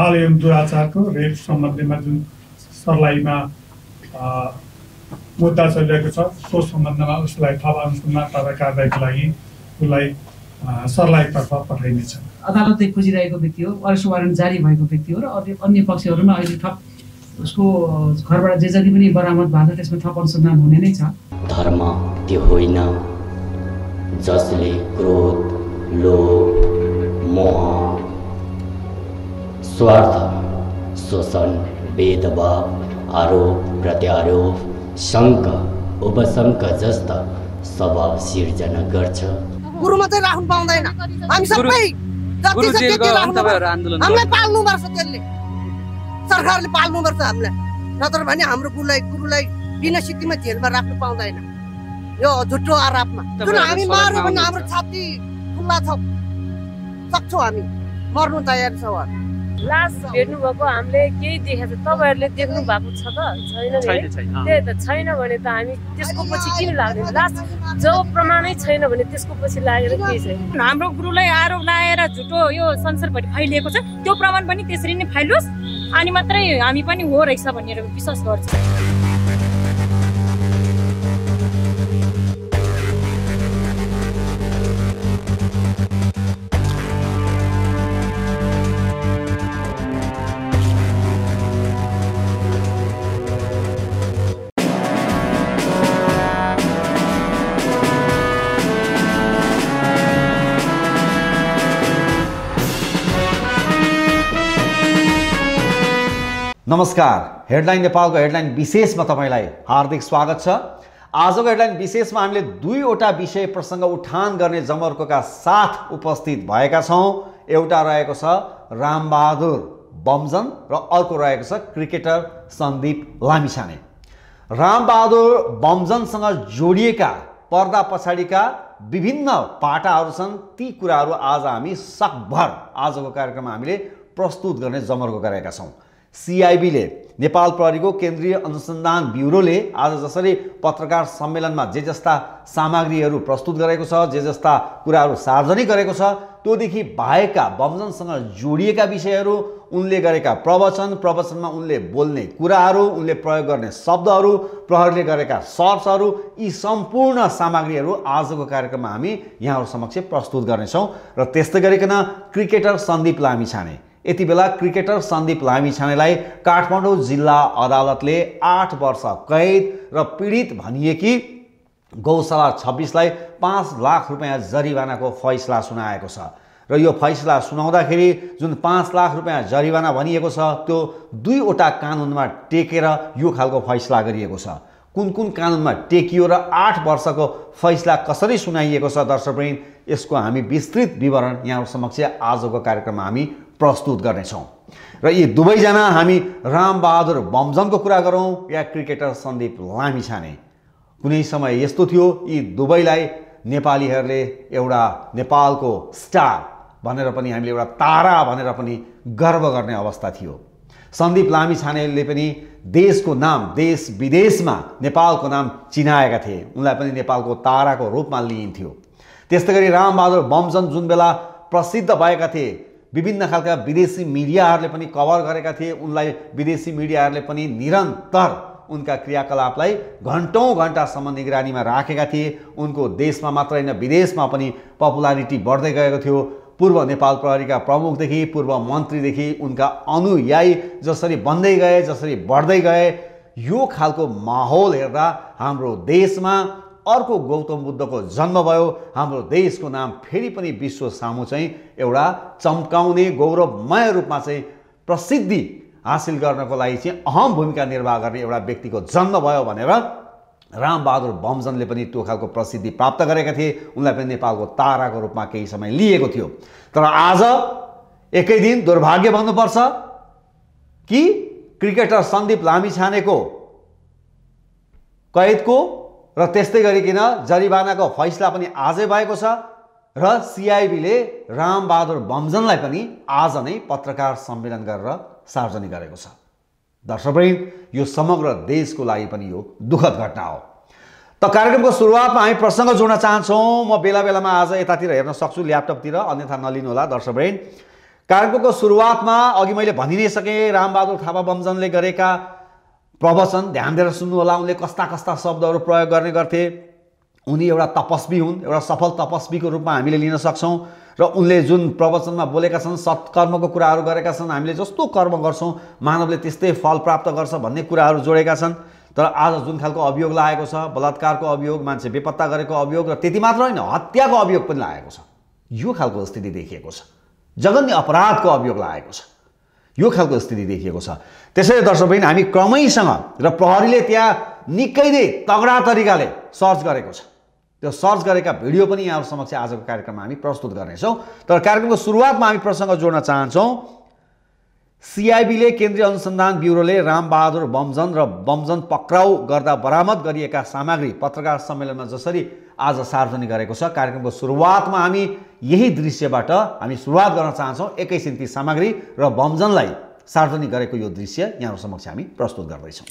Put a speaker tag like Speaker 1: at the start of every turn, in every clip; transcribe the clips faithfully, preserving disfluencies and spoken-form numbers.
Speaker 1: बाल एवं दुराचारको रेप सम्बन्धीमा जुन सर्लाहीमा मुद्दा चलिरहेको छ सो सम्बन्धमा उसलाई थप अनुसन्धान तथा कारबाहीको लागि उसलाई सर्लाहीतर्फ पठाइनेछ।
Speaker 2: अदालतले खोजिरहेको व्यक्ति हो, अरेस्ट वारेन्ट जारी भएको व्यक्ति हो र अन्य पक्षहरूमा अहिले थप उसको घरबाट जे जति पनि बरामद भएको त्यसमा थप अनुसन्धान हुने नै छ।
Speaker 3: धर्म त्यो होइन जसले क्रोध, लोभ, मोह, स्वार्थ, शोषण, भेदभाव, आरोप प्रत्यारोप, शङ्क उपशङ्क जस्ता स्वभाव सिर्जना गर्छ।
Speaker 4: गुरु मात्रै राख्नु पाउँदैन, हामी सबै जति छ त्यति राख्नु, हामीलाई पाल्नुपर्छ, त्यसले सरकारले पाल्नुपर्छ हामीलाई, नत्र भने हाम्रो गुरुलाई गुरुलाई बिना सिद्धिमा जेलमा राख्नु पाउँदैन यो झुट्टो आरोपमा। जुन हामी मार्यो भने हाम्रो छाती खुल्ला छ, सक्छौँ हामी मर्नु तयार छ।
Speaker 5: लास भेट्नु भएको हामीले केही देखेको छ, तपाईँहरूले देख्नु भएको छ त छैन? त्यही त छैन भने त हामी त्यसको पछि किन लाग्दैन? लास जो प्रमाणै छैन भने त्यसको पछि लागेर के छैन?
Speaker 6: हाम्रो गुरुलाई आरोप लगाएर झुटो यो संसारभरि फैलिएको छ, त्यो प्रमाण पनि त्यसरी नै फैलोस् अनि मात्रै हामी पनि हो रहेछ भनेर विश्वास गर्छ।
Speaker 7: नमस्कार, हेडलाइन नेपालको हेडलाइन विशेषमा तपाईलाई हार्दिक स्वागत छ। आजको हेडलाइन विशेषमा हामीले दुईवटा विषय प्रसङ्ग उठान गर्ने जमर्कोका साथ उपस्थित भएका छौँ। एउटा रहेको छ रामबहादुर बमजन र अर्को रहेको छ क्रिकेटर सन्दीप लामिछाने। रामबहादुर बमजनसँग जोडिएका पर्दा पछाडिका विभिन्न पाटाहरू छन्, ती कुराहरू आज हामी सकभर आजको कार्यक्रममा हामीले प्रस्तुत गर्ने जमर्को गरेका छौँ। सीआईबीले नेपाल प्रहरीको केन्द्रीय अनुसन्धान ब्युरोले आज जसरी पत्रकार सम्मेलनमा जे जस्ता सामग्रीहरू प्रस्तुत गरेको छ, जे जस्ता कुराहरू सार्वजनिक गरेको छ, त्योदेखि बाहेकका बमजनसँग जोडिएका विषयहरू, उनले गरेका प्रवचन, प्रवचनमा उनले बोल्ने कुराहरू, उनले प्रयोग गर्ने शब्दहरू, प्रहरीले गरेका सर्चहरू, यी सम्पूर्ण सामग्रीहरू आजको कार्यक्रममा हामी यहाँहरू समक्ष प्रस्तुत गर्नेछौँ। र त्यस्तै गरिकन क्रिकेटर सन्दीप लामिछाने, यति बेला क्रिकेटर सन्दीप लामिछानेलाई काठमाडौँ जिल्ला अदालतले आठ वर्ष कैद र पीडित भनिएकी गौशाला छब्बिसलाई पाँच लाख रुपियाँ जरिवानाको फैसला सुनाएको छ। र यो फैसला सुनाउँदाखेरि जुन पाँच लाख रुपियाँ जरिवाना भनिएको छ त्यो दुईवटा कानुनमा टेकेर यो खालको फैसला गरिएको छ। कुन कुन कानुनमा टेकियो र आठ वर्षको फैसला कसरी सुनाइएको छ दर्शकवृन्द, यसको हामी विस्तृत विवरण यहाँहरू समक्ष आजको कार्यक्रममा हामी प्रस्तुत गर्नेछौँ। र यी दुवैजना हामी रामबहादुर बमजनको कुरा गरौँ या क्रिकेटर सन्दीप लामिछाने, कुनै समय यस्तो थियो यी दुवैलाई नेपालीहरूले एउटा नेपालको स्टार भनेर पनि, हामीले एउटा तारा भनेर पनि गर्व गर्ने अवस्था थियो। सन्दीप लामिछानेले पनि देशको नाम, देश विदेशमा नेपालको नाम चिनाएका थिए, उनलाई पनि नेपालको ताराको रूपमा लिइन्थ्यो। त्यस्तै गरी रामबहादुर बमजन जुन बेला प्रसिद्ध भएका थिए, विभिन्न खालका विदेशी मिडियाहरूले पनि कभर गरेका थिए, उनलाई विदेशी मिडियाहरूले पनि निरन्तर उनका क्रियाकलापलाई घन्टौँ घन्टासम्म निगरानीमा राखेका थिए। उनको देशमा मात्र होइन विदेशमा पनि पपुलारिटी बढ्दै गएको थियो। पूर्व नेपाल प्रहरीका प्रमुखदेखि पूर्व मन्त्रीदेखि उनका अनुयायी जसरी बन्दै गए, जसरी बढ्दै गए, यो खालको माहौल हेर्दा हाम्रो देशमा अर्को गौतम बुद्धको जन्म भयो। हाम्रो देशको नाम फेरि पनि विश्व सामु चाहिँ एउटा चम्काउने गौरवमय रूपमा चाहिँ प्रसिद्धि हासिल गर्नको लागि चाहिँ अहम भूमिका निर्वाह गर्ने एउटा व्यक्तिको जन्म भयो भनेर रामबहादुर बमजनले पनि त्यो खालको प्रसिद्धि प्राप्त गरेका थिए। उनलाई पनि नेपालको ताराको रूपमा केही समय लिएको थियो। तर आज एकै दिन दुर्भाग्य भन्नुपर्छ कि क्रिकेटर सन्दीप लामिछानेको कैदको र त्यस्तै गरिकन जरिवानाको फैसला पनि आजै भएको छ र सीआईबीले रामबहादुर बमजनलाई पनि आज नै पत्रकार सम्मेलन गरेर सार्वजनिक गरेको छ। दर्शकवृन्द, यो समग्र देशको लागि पनि यो दुःखद घटना हो। त कार्यक्रमको सुरुवातमा हामी प्रसङ्ग जोड्न चाहन्छौँ। म बेला बेलामा आज यतातिर हेर्न सक्छु ल्यापटपतिर, अन्यथा नलिनु होला दर्शकवृन्द। कार्यक्रमको सुरुवातमा अघि मैले भनि नै सकेँ, रामबहादुर थापा बमजनले गरेका प्रवचन ध्यान दिएर सुन्नु होला। उनले कस्ता कस्ता शब्दहरू प्रयोग गर्ने गर्थे। उनी एउटा तपस्वी हुन्, एउटा सफल तपस्वीको रूपमा हामीले लिन सक्छौँ। र उनले जुन प्रवचनमा बोलेका छन्, सत्कर्मको कुराहरू गरेका छन्, हामीले जस्तो कर्म गर्छौँ मानवले त्यस्तै फल प्राप्त गर्छ भन्ने कुराहरू जोडेका छन्। तर आज जुन खालको अभियोग लागेको छ, बलात्कारको अभियोग, मान्छे बेपत्ता गरेको अभियोग, र त्यति मात्र होइन, हत्याको अभियोग पनि लागेको छ। यो खालको स्थिति देखिएको छ। जघन्य अपराधको अभियोग लागेको छ। यो खालको स्थिति देखिएको छ। त्यसैले दर्शकवृन्द, हामी क्रमैसँग र प्रहरीले त्यहाँ निकै नै तगडा तरिकाले सर्च गरेको छ। त्यो सर्च गरेका भिडियो पनि यहाँहरू समक्ष आजको कार्यक्रममा हामी प्रस्तुत गर्नेछौँ। तर कार्यक्रमको सुरुवातमा हामी प्रसङ्ग जोड्न चाहन्छौँ। सिआइबीले केन्द्रीय अनुसन्धान ब्युरोले रामबहादुर बमजन र बमजन पक्राउ गर्दा बरामद गरिएका सामग्री पत्रकार सम्मेलनमा जसरी आज सार्वजनिक गरेको छ, कार्यक्रमको सुरुवातमा हामी यही दृश्यबाट हामी सुरुवात गर्न चाहन्छौँ। एकैछिन ती सामग्री र बमजनलाई सार्वजनिक गरेको यो दृश्य यहाँहरू समक्ष हामी प्रस्तुत गर्दैछौँ।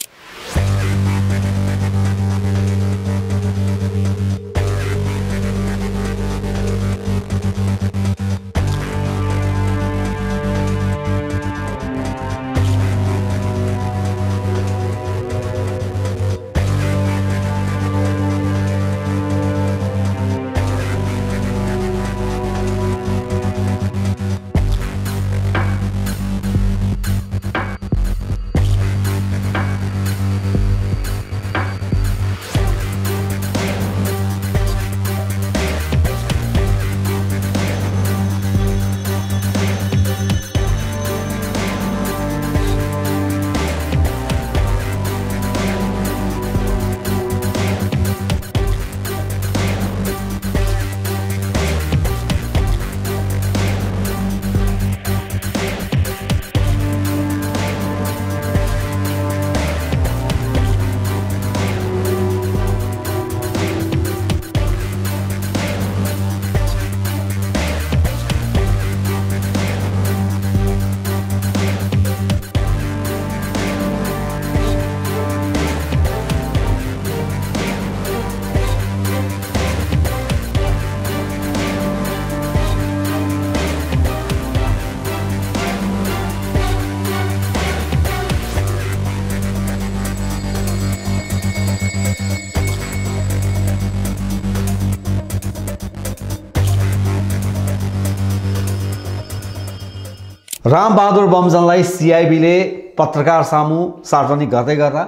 Speaker 7: रामबहादुर बमजनलाई सिआइबीले पत्रकार सामु सार्वजनिक गर्दै गर्दा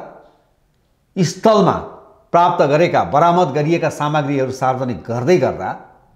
Speaker 7: स्थलमा प्राप्त गरेका बरामद गरिएका सामग्रीहरू सार्वजनिक गर्दै गर्दा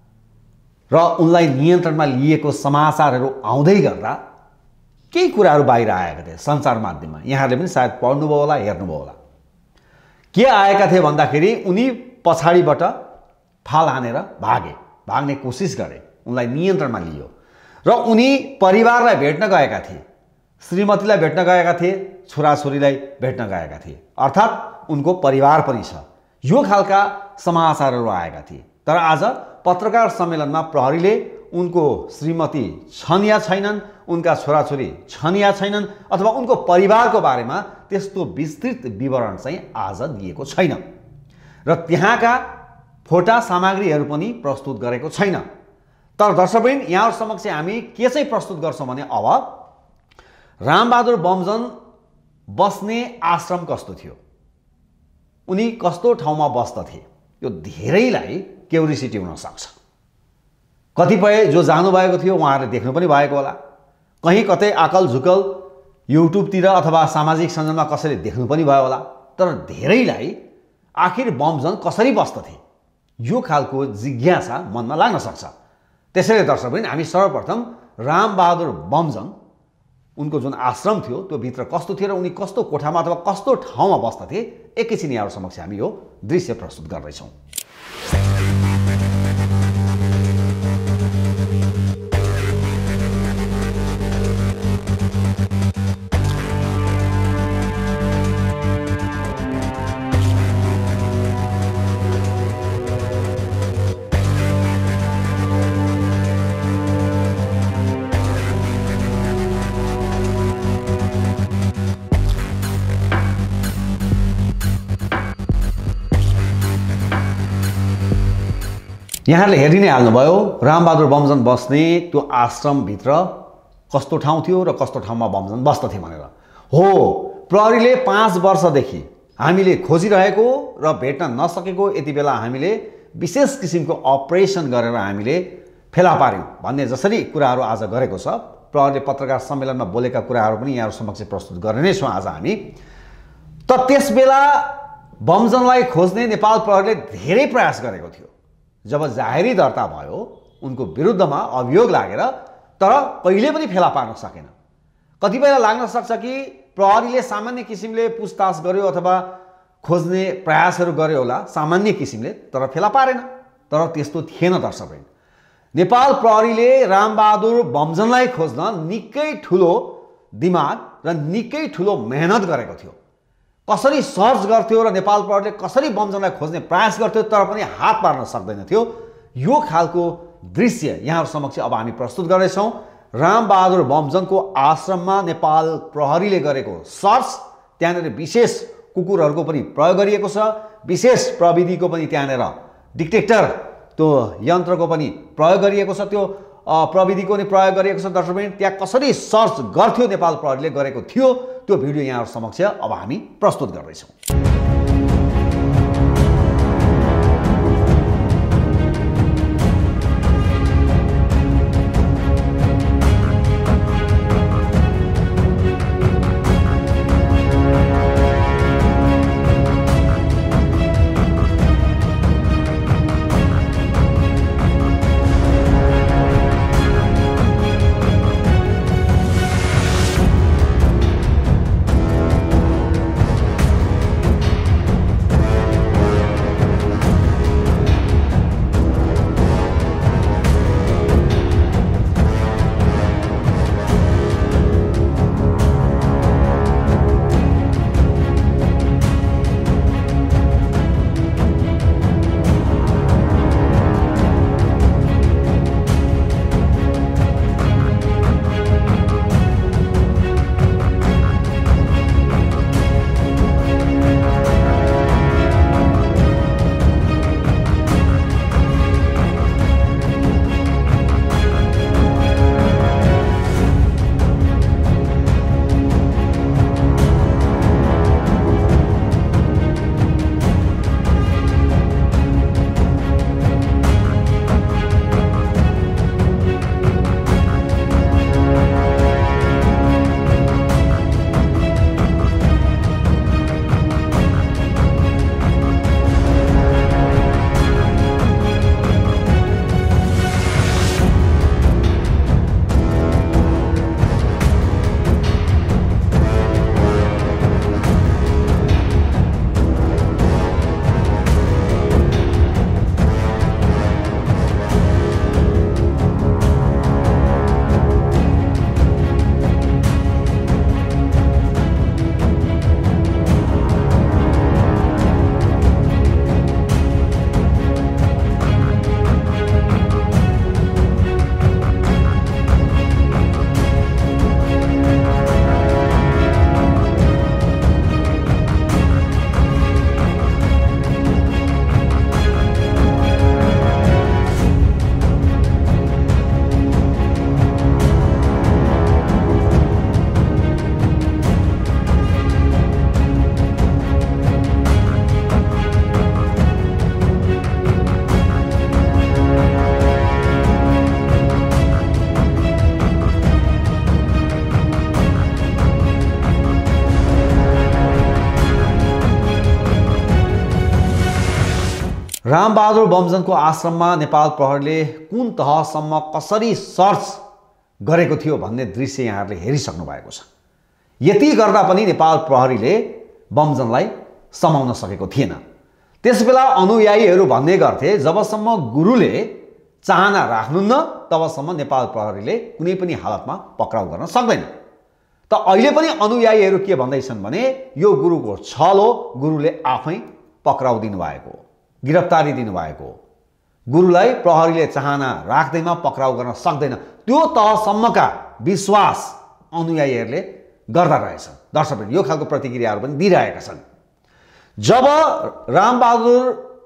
Speaker 7: र उनलाई नियन्त्रणमा लिएको समाचारहरू आउँदै गर्दा केही कुराहरू बाहिर आएका थिए सञ्चार माध्यममा। यहाँहरूले पनि सायद पढ्नुभयो होला, हेर्नुभयो होला। के आएका थिए भन्दाखेरि उनी पछाडिबाट फाल हानेर भागे, भाग्ने कोसिस गरे, उनलाई नियन्त्रणमा लियो र उनी परिवारलाई भेट्न गएका थिए, श्रीमतीलाई भेट्न गएका थिए, छोराछोरीलाई भेट्न गएका थिए, अर्थात् उनको परिवार पनि छ। यो खालका समाचारहरू आएका थिए। तर आज पत्रकार सम्मेलनमा प्रहरीले उनको श्रीमती छन् या छैनन्, उनका छोराछोरी छन् या छैनन्, अथवा उनको परिवारको बारेमा त्यस्तो विस्तृत विवरण चाहिँ आज दिएको छैन र त्यहाँका फोटा सामग्रीहरू पनि प्रस्तुत गरेको छैन। तर दर्शकवृन्द, यहाँ समक्ष हामी के चाहिँ प्रस्तुत गर्छौँ भने अब रामबहादुर बमजन बस्ने आश्रम कस्तो थियो, उनी कस्तो ठाउँमा बस्दथे, यो धेरैलाई क्युरियोसिटी हुन सक्छ। कतिपय जो जानुभएको थियो उहाँहरूले देख्नु पनि भएको होला, कहीँ कतै आकल झुकल युट्युबतिर अथवा सामाजिक सञ्जालमा कसैले देख्नु पनि भयो होला। तर धेरैलाई आखिर बमजन कसरी बस्दथे यो खालको जिज्ञासा मनमा लाग्न सक्छ। त्यसैले दर्शकवृन्द, हामी सर्वप्रथम रामबहादुर बमजन उनको जुन आश्रम थियो त्यो भित्र कस्तो थियो र उनी कस्तो कोठामा अथवा कस्तो ठाउँमा बस्दथे एकैछिन यहाँहरू समक्ष हामी यो दृश्य प्रस्तुत गर्दैछौँ। यहाँहरूले हेरि नै हाल्नुभयो, रामबहादुर बमजन बस्ने त्यो आश्रमभित्र कस्तो ठाउँ थियो र कस्तो ठाउँमा बमजन बस्दथे भनेर। हो, प्रहरीले पाँच वर्षदेखि हामीले खोजिरहेको र भेट्न नसकेको यति बेला हामीले विशेष किसिमको अपरेसन गरेर हामीले फेला पार्यौँ भन्ने जसरी कुराहरू आज गरेको छ। प्रहरीले पत्रकार सम्मेलनमा बोलेका कुराहरू पनि यहाँहरू समक्ष प्रस्तुत गर्ने नै छौँ आज हामी। त त्यस बेला बमजनलाई खोज्ने नेपाल प्रहरीले धेरै प्रयास गरेको थियो। जब जाहेरी दर्ता भयो उनको विरुद्धमा अभियोग लागेर, तर कहिले पनि फेला पार्न सकेन। कतिपय लाग्न सक्छ कि प्रहरीले सामान्य किसिमले पुछताछ गर्यो अथवा खोज्ने प्रयासहरू गर्यो होला सामान्य किसिमले, तर फेला पारेन। तर त्यस्तो थिएन दर्शकवृन्द। नेपाल प्रहरीले रामबहादुर बमजनलाई खोज्न निकै ठुलो दिमाग र निकै ठुलो मेहनत गरेको थियो। कसरी सर्च गर्थ्यो र नेपाल प्रहरीले कसरी बमजनलाई खोज्ने प्रयास गर्थ्यो तर पनि हात पार्न सक्दैन थियो। यो खालको दृश्य यहाँहरू समक्ष अब हामी प्रस्तुत गर्दैछौँ। रामबहादुर बमजनको आश्रममा नेपाल प्रहरीले गरेको सर्च, त्यहाँनिर विशेष कुकुरहरूको पनि प्रयोग गरिएको छ, विशेष प्रविधिको पनि त्यहाँनिर डिटेक्टर त्यो यन्त्रको पनि प्रयोग गरिएको छ, त्यो प्रविधिको पनि प्रयोग गरिएको छ। दर्शकवृन्द, त्यहाँ कसरी सर्च गर्थ्यो नेपाल प्रहरीले गरेको थियो त्यो भिडियो यहाँहरू समक्ष अब हामी प्रस्तुत गर्दैछौँ। रामबहादुर बमजनको आश्रममा नेपाल प्रहरीले कुन तहसम्म कसरी सर्च गरेको थियो भन्ने दृश्य यहाँहरूले हेरिसक्नु भएको छ। यति गर्दा पनि नेपाल प्रहरीले बमजनलाई समाउन सकेको थिएन। त्यसबेला अनुयायीहरू भन्ने गर्थे जबसम्म गुरुले चाहना राख्नुहुन्न तबसम्म नेपाल प्रहरीले कुनै पनि हालतमा पक्राउ गर्न सक्दैन। त अहिले पनि अनुयायीहरू के भन्दैछन् भने यो गुरुको छल हो, गुरुले आफै पक्राउ दिनुभएको, गिरफ्तारी दिनुभएको, गुरुलाई प्रहरीले चाहना राख्दैमा पक्राउ गर्न सक्दैन, त्यो तहसम्मका विश्वास अनुयायीहरूले गर्दा रहेछन्। दर्शकहरू यो खालको प्रतिक्रियाहरू पनि दिइरहेका छन्। जब रामबहादुर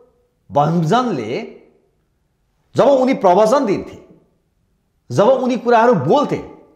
Speaker 7: बमजनले जब उनी प्रवचन दिन्थे, जब उनी कुराहरू बोल्थे,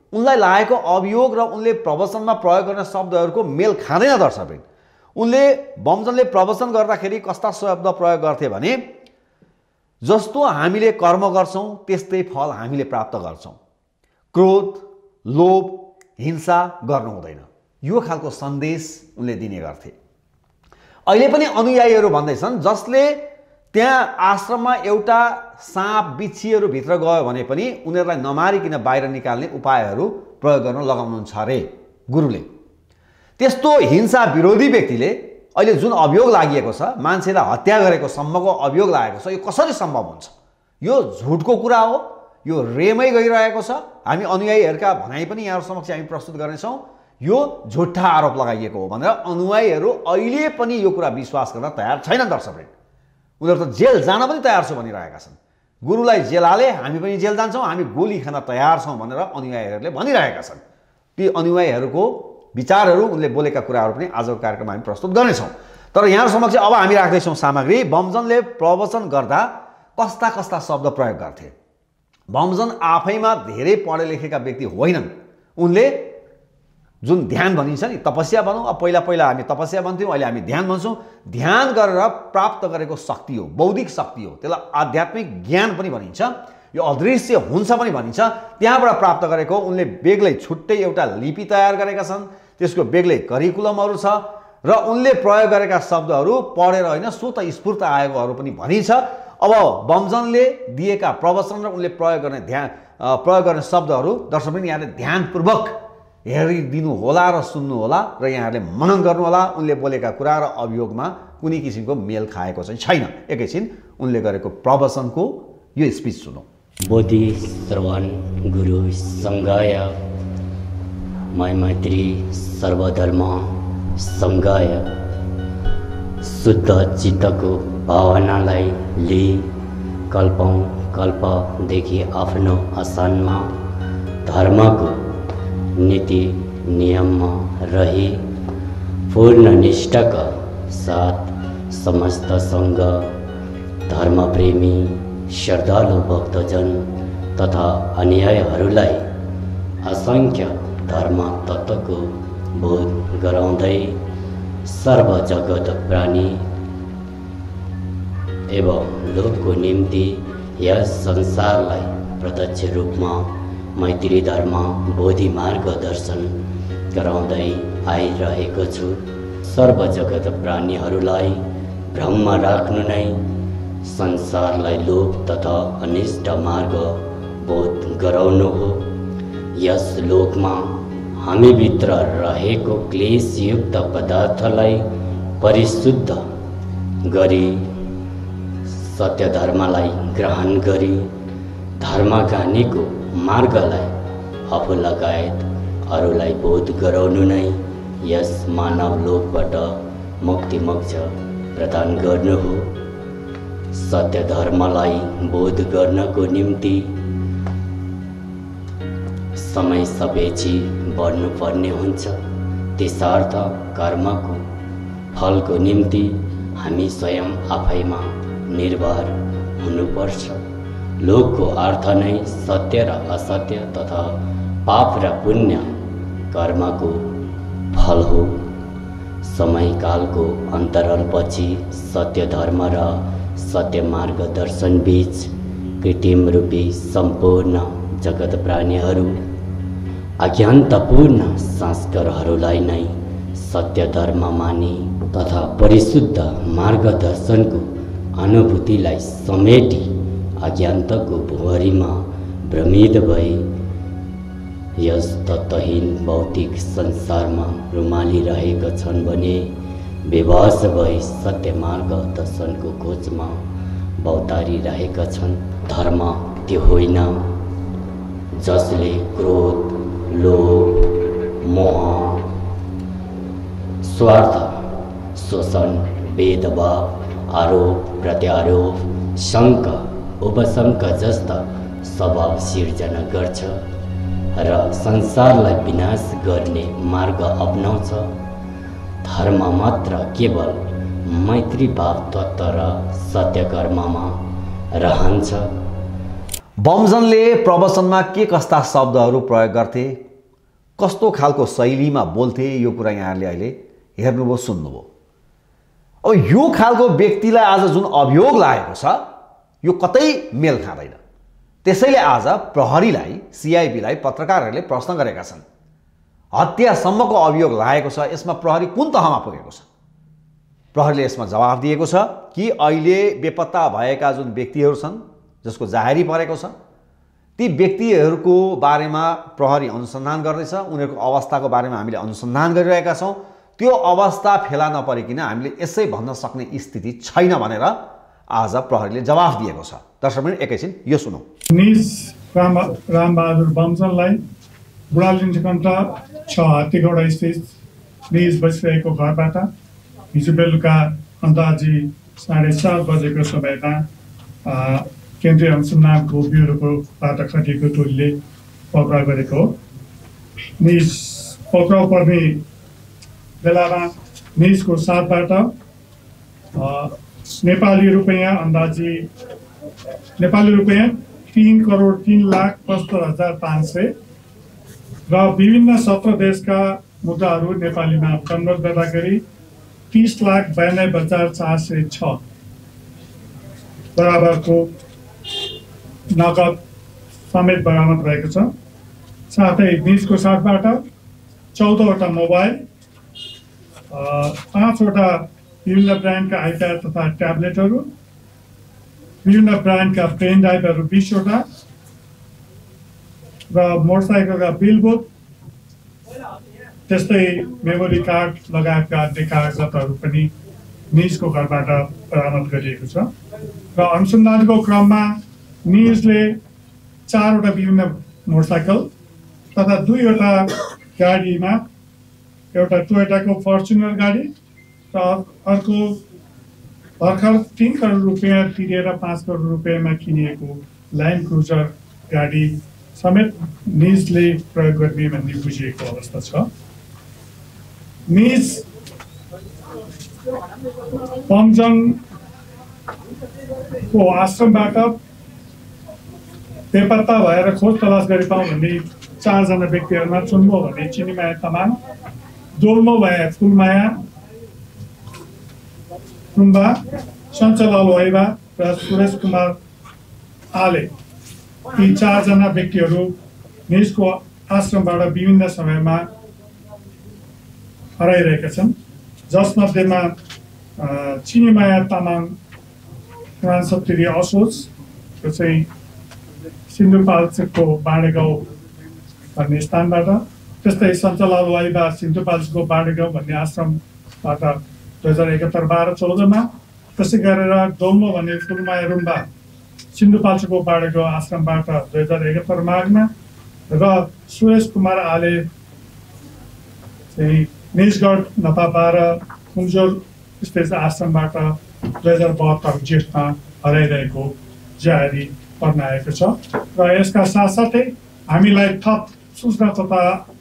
Speaker 7: उनलाई लागेको अभियोग र उनले प्रवचनमा प्रयोग गर्ने शब्दहरूको मेल खाँदैन दर्शकवृन्द। उनले बमजनले प्रवचन गर्दाखेरि कस्ता शब्द प्रयोग गर्थे भने जस्तो हामीले कर्म गर्छौं त्यस्तै फल हामीले प्राप्त गर्छौं, क्रोध लोभ हिंसा गर्नु हुँदैन, यो खालको सन्देश उनले दिने गर्थे। अहिले पनि अनुयायीहरू भन्दैछन् जसले त्यहाँ आश्रममा एउटा साँप बिच्छीहरू भित्र गयो भने पनि उनीहरूलाई नमारिकन बाहिर निकाल्ने उपायहरू प्रयोग गर्न लगाउनुहुन्छ अरे गुरुले। त्यस्तो हिंसा विरोधी व्यक्तिले अहिले जुन अभियोग लागिएको छ, मान्छेलाई हत्या गरेको सम्मको अभियोग लागेको छ, यो कसरी सम्भव हुन्छ? यो झुटको कुरा हो, यो रेमै गइरहेको छ। हामी अनुयायीहरूका भनाइ पनि यहाँ समक्ष हामी प्रस्तुत गर्नेछौँ। यो झुट्टा आरोप लगाइएको हो भनेर अनुयायीहरू अहिले पनि यो कुरा विश्वास गर्न तयार छैनन् दर्शकवृन्द। उनीहरू त जेल जान पनि तयार छु भनिरहेका छन्। गुरुलाई जेल हाले हामी पनि जेल जान्छौँ, हामी गोली खान तयार छौँ भनेर अनुयायीहरूले भनिरहेका छन्। ती अनुयायीहरूको विचारहरू, उनले बोलेका कुराहरू पनि आजको कार्यक्रममा हामी प्रस्तुत गर्नेछौँ। तर यहाँ समक्ष अब हामी राख्दैछौँ सामग्री बमजनले प्रवचन गर्दा कस्ता कस्ता शब्द प्रयोग गर्थे। बमजन आफैमा धेरै पढे लेखेका व्यक्ति होइनन्। उनले जुन ध्यान भनिन्छ नि, तपस्या भनौँ, अब पहिला पहिला हामी तपस्या भन्थ्यौँ, अहिले हामी ध्यान भन्छौँ। ध्यान गरेर प्राप्त गरेको शक्ति हो, बौद्धिक शक्ति हो, त्यसलाई आध्यात्मिक ज्ञान पनि भनिन्छ, यो अदृश्य हुन्छ पनि भनिन्छ। त्यहाँबाट प्राप्त गरेको उनले बेग्लै छुट्टै एउटा लिपि तयार गरेका छन्, त्यसको बेग्लै करिकुलमहरू छ र उनले प्रयोग गरेका शब्दहरू पढेर होइन स्वतः स्फूर्त आएकोहरू पनि भनिन्छ। अब बमजनले दिएका प्रवचन र उनले प्रयोग गर्ने ध्यान प्रयोग गर्ने शब्दहरू दर्शक पनि यहाँले ध्यानपूर्वक हेरिदिनु होला र सुन्नु होला र यहाँहरूले मनन गर्नुहोला। उनले बोलेका कुरा र अभियोगमा कुनै किसिमको मेल खाएको चाहिँ छैन। एकैछिन उनले गरेको प्रवचनको यो स्पिच सुनौँ।
Speaker 3: बोधि श्रवण गुरु संगाय मय मैत्री सर्वधर्म संगाय शुद्ध चित्तको भावनालाई लिई कल्पौँ कल्पदेखि आफ्नो आसनमा धर्मको नीति नियममा रही पूर्ण निष्ठाका साथ समस्त सङ्घ धर्मप्रेमी श्रद्धालु भक्तजन तथा अनुयायीहरूलाई असङ्ख्य धर्म तत्त्वको बोध गराउँदै सर्व जगत प्राणी एवं लोकको निम्ति यस संसारलाई प्रत्यक्ष रूपमा मैत्री धर्म बोधि मार्ग दर्शन गराउँदै आइरहेको छु। सर्व जगत प्राणीहरूलाई भ्रममा राख्नु नै संसारलाई लोभ तथा अनिष्ट मार्ग बोध गराउनु हो। यस लोकमा हामीभित्र रहेको क्लेशयुक्त पदार्थलाई परिशुद्ध गरी सत्य धर्मलाई ग्रहण गरी धर्मगानीको मार्गलाई आफू लगायत अरूलाई बोध गराउनु नै यस मानव लोकबाट मुक्ति मोक्ष प्रदान गर्नु हो। सत्य धर्मलाई बोध गर्नको निम्ति समय सपेक्षी बढ्नुपर्ने हुन्छ। त्यसर्थ कर्मको फलको निम्ति हामी स्वयं आफैमा निर्भर हुनुपर्छ। लोकको अर्थ नै सत्य र असत्य तथा पाप र पुण्य कर्मको फल हो। समयकालको अन्तरालपछि सत्य धर्म र सत्य मार्गदर्शन बीच कृत्रिम रूपी सम्पूर्ण जगत प्राणीहरू अज्ञानतापूर्ण संस्कारहरूलाई नै सत्य धर्म मानी तथा परिशुद्ध मार्गदर्शनको अनुभूतिलाई समेटी अज्ञानताको भुवरीमा भ्रमित भई यस तत्त्वहीन भौतिक संसारमा रुमालिरहेका छन् भने विवश भई सत्य मार्ग दर्शनको खोजमा भौतारिरहेका छन्। धर्म त्यो होइन जसले क्रोध लोभ मोह स्वार्थ शोषण भेदभाव आरोप प्रत्यारोप शङ्का उपशङ्का जस्ता स्वभाव सिर्जना गर्छ र संसारलाई विनाश गर्ने मार्ग अपनाउँछ। धर्म मात्र केवल मैत्री भाव तत्त्व र सत्य कर्ममा रहन्छ।
Speaker 7: बमजनले प्रवचनमा के कस्ता शब्दहरू प्रयोग गर्थे, कस्तो खालको शैलीमा बोल्थे, यो कुरा यहाँहरूले अहिले हेर्नुभयो, सुन्नुभयो। अब यो खालको व्यक्तिलाई आज जुन अभियोग लागेको छ यो कतै मेल खाँदैन। त्यसैले आज प्रहरीलाई, सिआइबीलाई पत्रकारहरूले प्रश्न गरेका छन्। हत्यासम्मको अभियोग लागेको छ, यसमा प्रहरी कुन तहमा पुगेको छ? प्रहरीले यसमा जवाफ दिएको छ कि अहिले बेपत्ता भएका जुन व्यक्तिहरू छन्, जसको जाहेरी परेको छ, ती व्यक्तिहरूको बारेमा प्रहरी अनुसन्धान गर्दैछ। उनीहरूको अवस्थाको बारेमा हामीले अनुसन्धान गरिरहेका छौँ। त्यो अवस्था फेला नपरिकन हामीले यसै भन्न सक्ने स्थिति छैन भनेर आज प्रहरीले जवाफ दिएको छ। दर्शकवृन्द, एकैछिन यो सुनौँ।
Speaker 1: निज राम रामबहादुर बमजनलाई बुढालिन्चकण्ठ छ हात्तीगौडा स्थित निज बसिरहेको घरबाट हिजो बेलुका अन्दाजी साढे सात बजेको समयमा केन्द्रीय अनुसन्धानको ब्युरोकोबाट खटिएको टोलीले पक्राउ गरेको हो। निज पक्राउ पर्ने बेलामा निजको साथबाट नेपाली रुपियाँ अन्दाजी नेपाली रुपियाँ तीन करोड तीन लाख पचहत्तर हजार पाँच सय र विभिन्न सत्र देशका मुद्राहरू नेपालीमा कन्भर्ट गर्दाखेरि तीस लाख बयानब्बे हजार चार सय छ बराबरको नगद समेत बरामद भएको छ। साथै निजको साथबाट चौधवटा मोबाइल, पाँचवटा विभिन्न ब्रान्डका आइप्याड तथा ट्याब्लेटहरू, विभिन्न ब्रान्डका पेन ड्राइभहरू बिसवटा र मोटरसाइकलका बिलबुक, त्यस्तै मेमोरी कार्ड लगायतका अन्य कागजातहरू पनि निजको घरबाट बरामद गरिएको छ। र अनुसन्धानको क्रममा निजले चारवटा विभिन्न मोटरसाइकल तथा दुईवटा गाडीमा, एउटा टोयोटाको फर्चुनर गाडी र अर्को भर्खर तिन करोड रुपियाँ तिरेर पाँच करोड रुपियाँमा किनिएको ल्यान्ड क्रुजर गाडी समेत निजले प्रयोग गर्ने भन्ने बुझिएको अवस्था छ। निज बमजनको आश्रमबाट बेपत्ता भएर खोज तलास गरी पाउँ भन्ने चारजना व्यक्तिहरूमा चुन्मो भन्ने चिनीमाया तामाङ, दोल्मो भए फुलमाया रुम्बा, सञ्चलाल वाइबा र सुरेश कुमार आले, यी चारजना व्यक्तिहरू निजको आश्रमबाट विभिन्न समयमा हराइरहेका छन्। जसमध्येमा चिनीमाया तामाङ उनासत्तरी असोज, त्यो चाहिँ सिन्धुपाल्चोकको बाँडेगाउँ भन्ने स्थानबाट, त्यस्तै सञ्चलाल वाइबा सिन्धुपाल्चोकको बाँडेगाउँ भन्ने आश्रमबाट दुई हजार एकहत्तर बाह्र चौधमा, त्यसै गरेर डोल्मो भन्ने फुलमाया रुम्बा सिन्धुपाल्चोकको बाँडेगाउँ आश्रमबाट दुई हजार एकहत्तर माघमा, र सुरेश कुमार आले चाहिँ निजगढ नपापार कुमजोर स्थित आश्रमबाट दुई हजार बहत्तर जेठमा हराइरहेको जारी पर्न आएको छ। र यसका साथसाथै हामीलाई थप सूचना तथा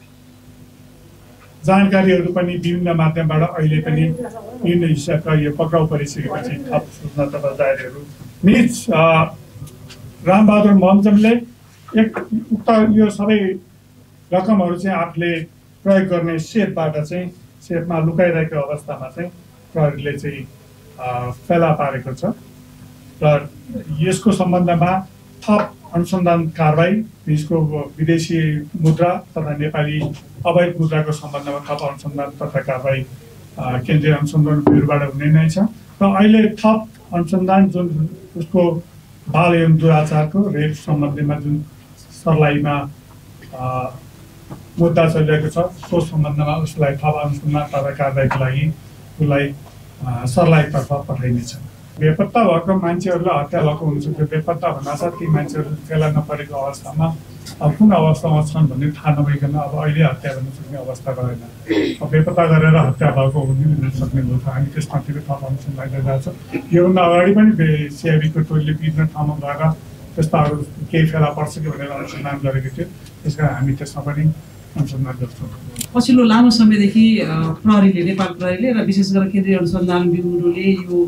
Speaker 1: जानकारीहरू पनि विभिन्न माध्यमबाट अहिले पनि विभिन्न हिसाबका यो पक्राउ परिसकेपछि थप सूचना तथा जानकारीहरू निज रामबहादुर बमजनले एक उक्त यो सबै रकमहरू चाहिँ आफूले प्रयोग गर्ने सेफबाट चाहिँ सेफमा लुकाइरहेको अवस्थामा चाहिँ प्रहरीले चाहिँ फेला पारेको छ। र यसको सम्बन्धमा थप अनुसन्धान कारबाही, यसको विदेशी मुद्रा तथा नेपाली अवैध मुद्राको सम्बन्धमा थप अनुसन्धान तथा कारबाही केन्द्रीय अनुसन्धान ब्युरोबाट हुने नै छ। र अहिले थप अनुसन्धान जुन उसको बाल एवं दुराचारको रेप सम्बन्धमा जुन सर्लाहीमा मुद्दा चलिरहेको छ, सो सम्बन्धमा उसलाई थप अनुसन्धान तथा कारबाहीको लागि उसलाई सर्लाहीतर्फ पठाइनेछ। बेपत्ता भएको मान्छेहरूलाई हत्या भएको हुन्छ, त्यो बेपत्ता भन्नासाथ ती मान्छेहरू फेला नपरेको अवस्थामा अब कुन अवस्थामा छन् भन्ने थाहा नभइकन अब अहिले हत्या गर्न सक्ने अवस्था रहेन। अब बेपत्ता गरेर हत्या भएको हुन सक्ने हुन्छ। हामी त्यसमाथिको थप अनुसन्धान गरिरहेको छ। योभन्दा अगाडि पनि सिआइबीको टोलीले विभिन्न ठाउँमा गएर त्यस्ताहरू केही फेला पर्छ कि भनेर अनुसन्धान गरेको थियो। त्यस कारण हामी त्यसमा पनि अनुसन्धान गर्छौँ।
Speaker 2: पछिल्लो लामो समयदेखि प्रहरीले, नेपाल प्रहरीले र विशेष गरेर केन्द्रीय अनुसन्धान ब्युरोले यो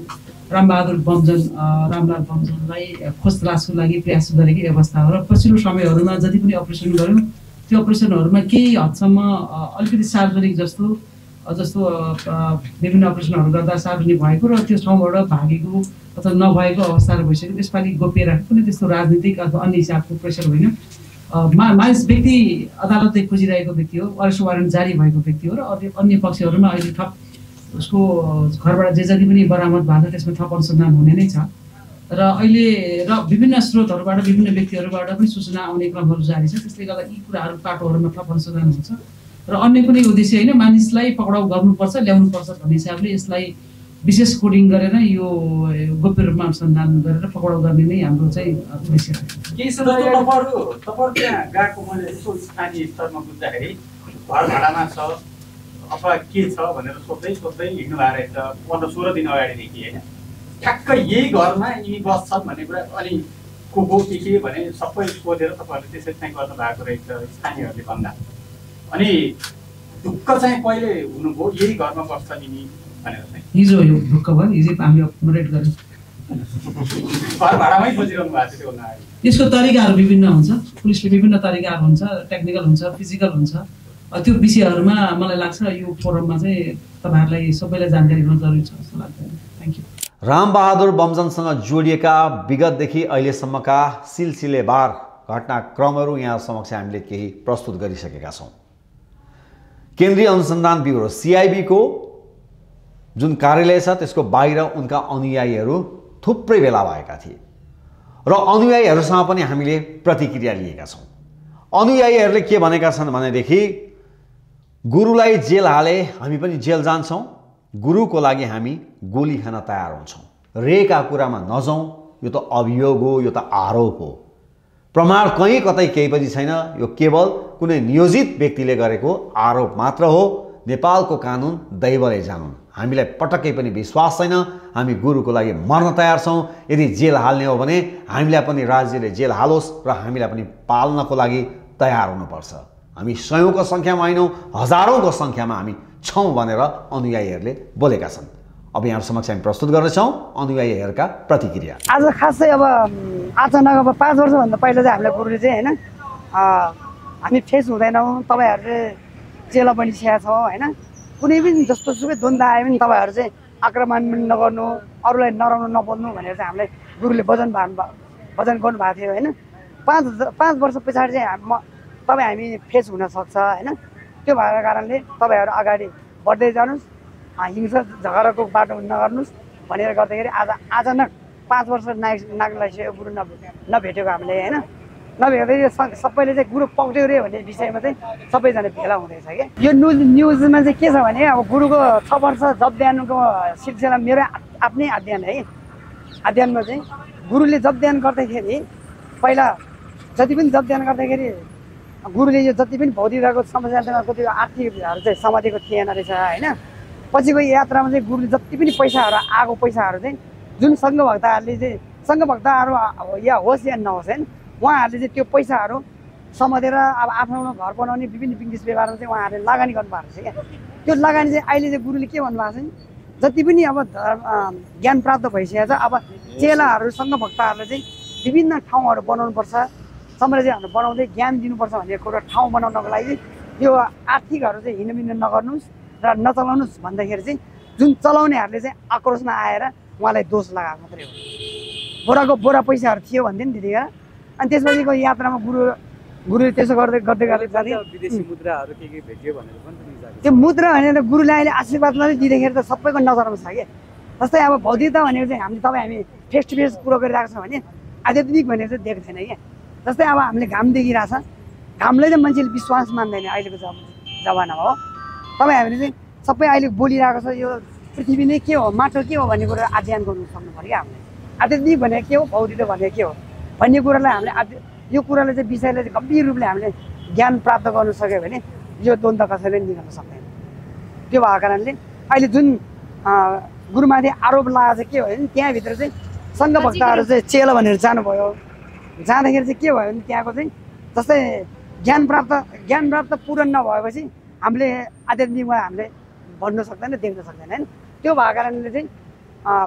Speaker 2: रामबहादुर बमजन रामलाल बमजनलाई खोज तलासको लागि प्रयास गरेकै अवस्था हो र पछिल्लो समयहरूमा जति पनि अपरेसन गऱ्यौँ त्यो अपरेसनहरूमा केही हदसम्म अलिकति सार्वजनिक जस्तो जस्तो विभिन्न अपरेसनहरू गर्दा सार्वजनिक भएको र त्यो ठाउँबाट भागेको अथवा नभएको अवस्थाहरू भइसक्यो। त्यसपालि गोप्य राखेको पनि त्यस्तो राजनीतिक अथवा अन्य हिसाबको प्रेसर होइन। मा मानिस व्यक्ति अदालतले खोजिरहेको व्यक्ति हो, अरेस्ट वारेन्ट जारी भएको व्यक्ति हो र अन्य पक्षहरूमा अहिले थप उसको घरबाट जे जति पनि बरामद भएको त्यसमा थप अनुसन्धान हुने नै छ र अहिले र विभिन्न स्रोतहरूबाट विभिन्न व्यक्तिहरूबाट पनि सूचना आउने क्रमहरू जारी छ। त्यसले गर्दा यी कुराहरू पाटोहरूमा थप अनुसन्धान हुन्छ र अन्य कुनै उद्देश्य होइन, मानिसलाई पक्राउ गर्नुपर्छ ल्याउनुपर्छ भन्ने हिसाबले यसलाई विशेष कोडिङ गरेर यो गोप्य रूपमा अनुसन्धान गरेर पक्राउ गर्ने नै हाम्रो चाहिँ उद्देश्य हो।
Speaker 8: केही सदस्य तपाईँहरू तपाईँहरू त्यहाँ गएको मैले यसो स्थानीय स्तरमा बुझ्दाखेरि घर भाडामा छ अथवा के छ भनेर सोध्दै सोध्दै हिँड्नु भएको रहेछ पन्ध्र सोह्र दिन अगाडिदेखि होइन। ठ्याक्कै यही घरमा यिनी बस्छन् भन्ने कुरा अनि को को के के भने सबै सोधेर तपाईँहरूले त्यसरी चाहिँ गर्नु भएको रहेछ स्थानीयहरूले भन्दा। अनि ढुक्क चाहिँ पहिले हुनुभयो यही घरमा बस्छन् यिनी भनेर चाहिँ
Speaker 2: हिजो यो ढुक्क भयो, हिजो हामीले अपरेट गर्यौँ।
Speaker 8: घर भाडामै खोजिरहनु भएको थियो त्योभन्दा अगाडि।
Speaker 2: यसको तरिकाहरू विभिन्न हुन्छ, पुलिसले विभिन्न तरिकाहरू हुन्छ, टेक्निकल हुन्छ, फिजिकल हुन्छ। त्यो विषयहरूमा मलाई लाग्छ यो फोरममा चाहिँ तपाईँहरूलाई सबैलाई जानकारी हुन जरुरी छ जस्तो लाग्छ। Thank you.
Speaker 7: रामबहादुर बमजनसँग जोडिएका विगतदेखि अहिलेसम्मका सिलसिलेवार घटनाक्रमहरू यहाँ समक्ष हामीले केही प्रस्तुत गरिसकेका छौँ। केन्द्रीय अनुसन्धान ब्युरो सिआइबी को जुन कार्यालय छ त्यसको बाहिर उनका अनुयायीहरू थुप्रै भेला भएका थिए र अनुयायीहरूसँग पनि हामीले प्रतिक्रिया लिएका छौँ। अनुयायीहरूले के भनेका छन् भनेदेखि गुरुलाई जेल हाले हामी पनि जेल जान्छौँ, गुरुको लागि हामी गोली खान तयार हुन्छौँ, रेका कुरामा नजाउँ, यो त अभियोग हो, यो त आरोप हो, प्रमाण कहीँ कतै केही पनि छैन, यो केवल कुनै नियोजित व्यक्तिले गरेको आरोप मात्र हो, नेपालको कानुन दैवले जानुन्, हामीलाई पटक्कै पनि विश्वास छैन, हामी गुरुको लागि मर्न तयार छौँ, यदि जेल हाल्ने हो भने हामीलाई पनि राज्यले जेल हालोस् र हामीलाई पनि पाल्नको लागि तयार हुनुपर्छ, हामी सयौँको सङ्ख्यामा होइनौँ हजारौँको सङ्ख्यामा हामी छौँ भनेर अनुयायीहरूले बोलेका छन्। अब यहाँ समक्ष हामी प्रस्तुत गर्नेछौँ अनुयायीहरूका प्रतिक्रिया।
Speaker 9: आज खास चाहिँ अब अचानक अब पाँच वर्षभन्दा पहिला चाहिँ हामीलाई गुरुले चाहिँ होइन हामी फेस हुँदैनौँ, तपाईँहरूले जेल पनि छ्या छौँ होइन, कुनै पनि जस्तो सुकै द्वन्द्व आयो भने तपाईँहरू चाहिँ आक्रमण नगर्नु, अरूलाई नराम्रो नबोल्नु भनेर चाहिँ हामीलाई गुरुले वचन वचन गर्नुभएको थियो होइन। पाँच पाँच वर्ष पछाडि चाहिँ म तपाईँ हामी फेस हुनसक्छ होइन, त्यो भएको कारणले तपाईँहरू अगाडि बढ्दै जानुहोस्, हिंसा झगडाको बाटो नगर्नुहोस् भनेर गर्दाखेरि आज अचानक पाँच वर्ष नाग नाग्लाइसक्यो गुरु न नभेटेको हामीले होइन, नभेट्दै सबैले चाहिँ गुरु पक्रियो रे भन्ने विषयमा चाहिँ सबैजना भेला हुँदैछ क्या। यो न्युज न्युजमा चाहिँ के छ भने अब गुरुको छ वर्ष जबद्यानको सिलसिला मेरो आफ्नै अध्ययन है, अध्ययनमा चाहिँ गुरुले जबद्यान गर्दाखेरि पहिला जति पनि जबद्यान गर्दाखेरि गुरुले यो जति पनि भौतिकताको समस्यासँग कति आर्थिकहरू चाहिँ समातेको थिएन रहेछ होइन। पछिको यात्रामा चाहिँ गुरुले जति पनि पैसाहरू आएको पैसाहरू चाहिँ जुन सङ्घभक्तहरूले चाहिँ सङ्घभक्तहरू या होस् या नहोस् होइन, उहाँहरूले चाहिँ त्यो पैसाहरू समातेर अब आफ्नो घर बनाउने विभिन्न बिजनेस व्यवहारमा चाहिँ उहाँहरूले लगानी गर्नुभएको छ क्या। त्यो लगानी चाहिँ अहिले चाहिँ गुरुले के भन्नुभएको छ जति पनि अब ज्ञान प्राप्त भइसकेको छ, अब चेलाहरू सङ्घभक्तहरूले चाहिँ विभिन्न ठाउँहरू बनाउनुपर्छ, साम्राज्यहरू बनाउँदै ज्ञान दिनुपर्छ भन्ने कुरा ठाउँ बनाउनको लागि यो आर्थिकहरू चाहिँ हिँडमिन नगर्नुहोस् र नचलाउनुहोस् भन्दाखेरि चाहिँ जुन चलाउनेहरूले चाहिँ आक्रोशमा आएर उहाँलाई दोष लगाएको मात्रै हो। बोराको बोरा पैसाहरू थियो भन्थे नि त्यतिखेर, अनि त्यसपछिको यात्रामा गुरु गुरुले त्यसो गर्दै गर्दै गर्दै
Speaker 8: विदेशी मुद्राहरू के के भेट्यो भनेर पनि
Speaker 9: त्यो मुद्रा भनेर गुरुले अहिले आशीर्वाद मात्रै दिँदाखेरि त सबैको नजरमा छ क्या। जस्तै अब भौतिकता भनेको चाहिँ हामी तपाईँ हामी फेस टु फेस कुरो गरिरहेको छौँ भने आध्यात्मिक भनेर चाहिँ देख्दैन क्या। जस्तै अब हामीले घाम देखिरहेछ, घामलाई चाहिँ मान्छेले विश्वास मान्दैन अहिलेको जब जमानामा हो। तपाईँ हामीले चाहिँ सबै अहिले बोलिरहेको छ यो पृथ्वी नै के हो, माटो के हो भन्ने कुरा अध्ययन गर्नु सक्नु पऱ्यो क्या। हामीले आध्यात्मिक भनेको के हो, भौतिकता भनेको के हो भन्ने कुरालाई हामीले आध्य यो कुरालाई चाहिँ विषयलाई चाहिँ गम्भीर रूपले हामीले ज्ञान प्राप्त गर्नु सक्यो भने यो द्वन्द्व कसैले निकाल्न सक्दैन। त्यो भएको कारणले अहिले जुन गुरुमाथि आरोप लगाएको चाहिँ के भयो भने त्यहाँभित्र चाहिँ सङ्घभक्तहरू चाहिँ चेला भनेर जानुभयो, जाँदाखेरि चाहिँ के भयो भने त्यहाँको चाहिँ जस्तै ज्ञान प्राप्त ज्ञान प्राप्त पूर्ण नभएपछि हामीले आध्यात्मिकमा हामीले भन्न सक्दैन, देख्न सक्दैन होइन। त्यो भएको कारणले चाहिँ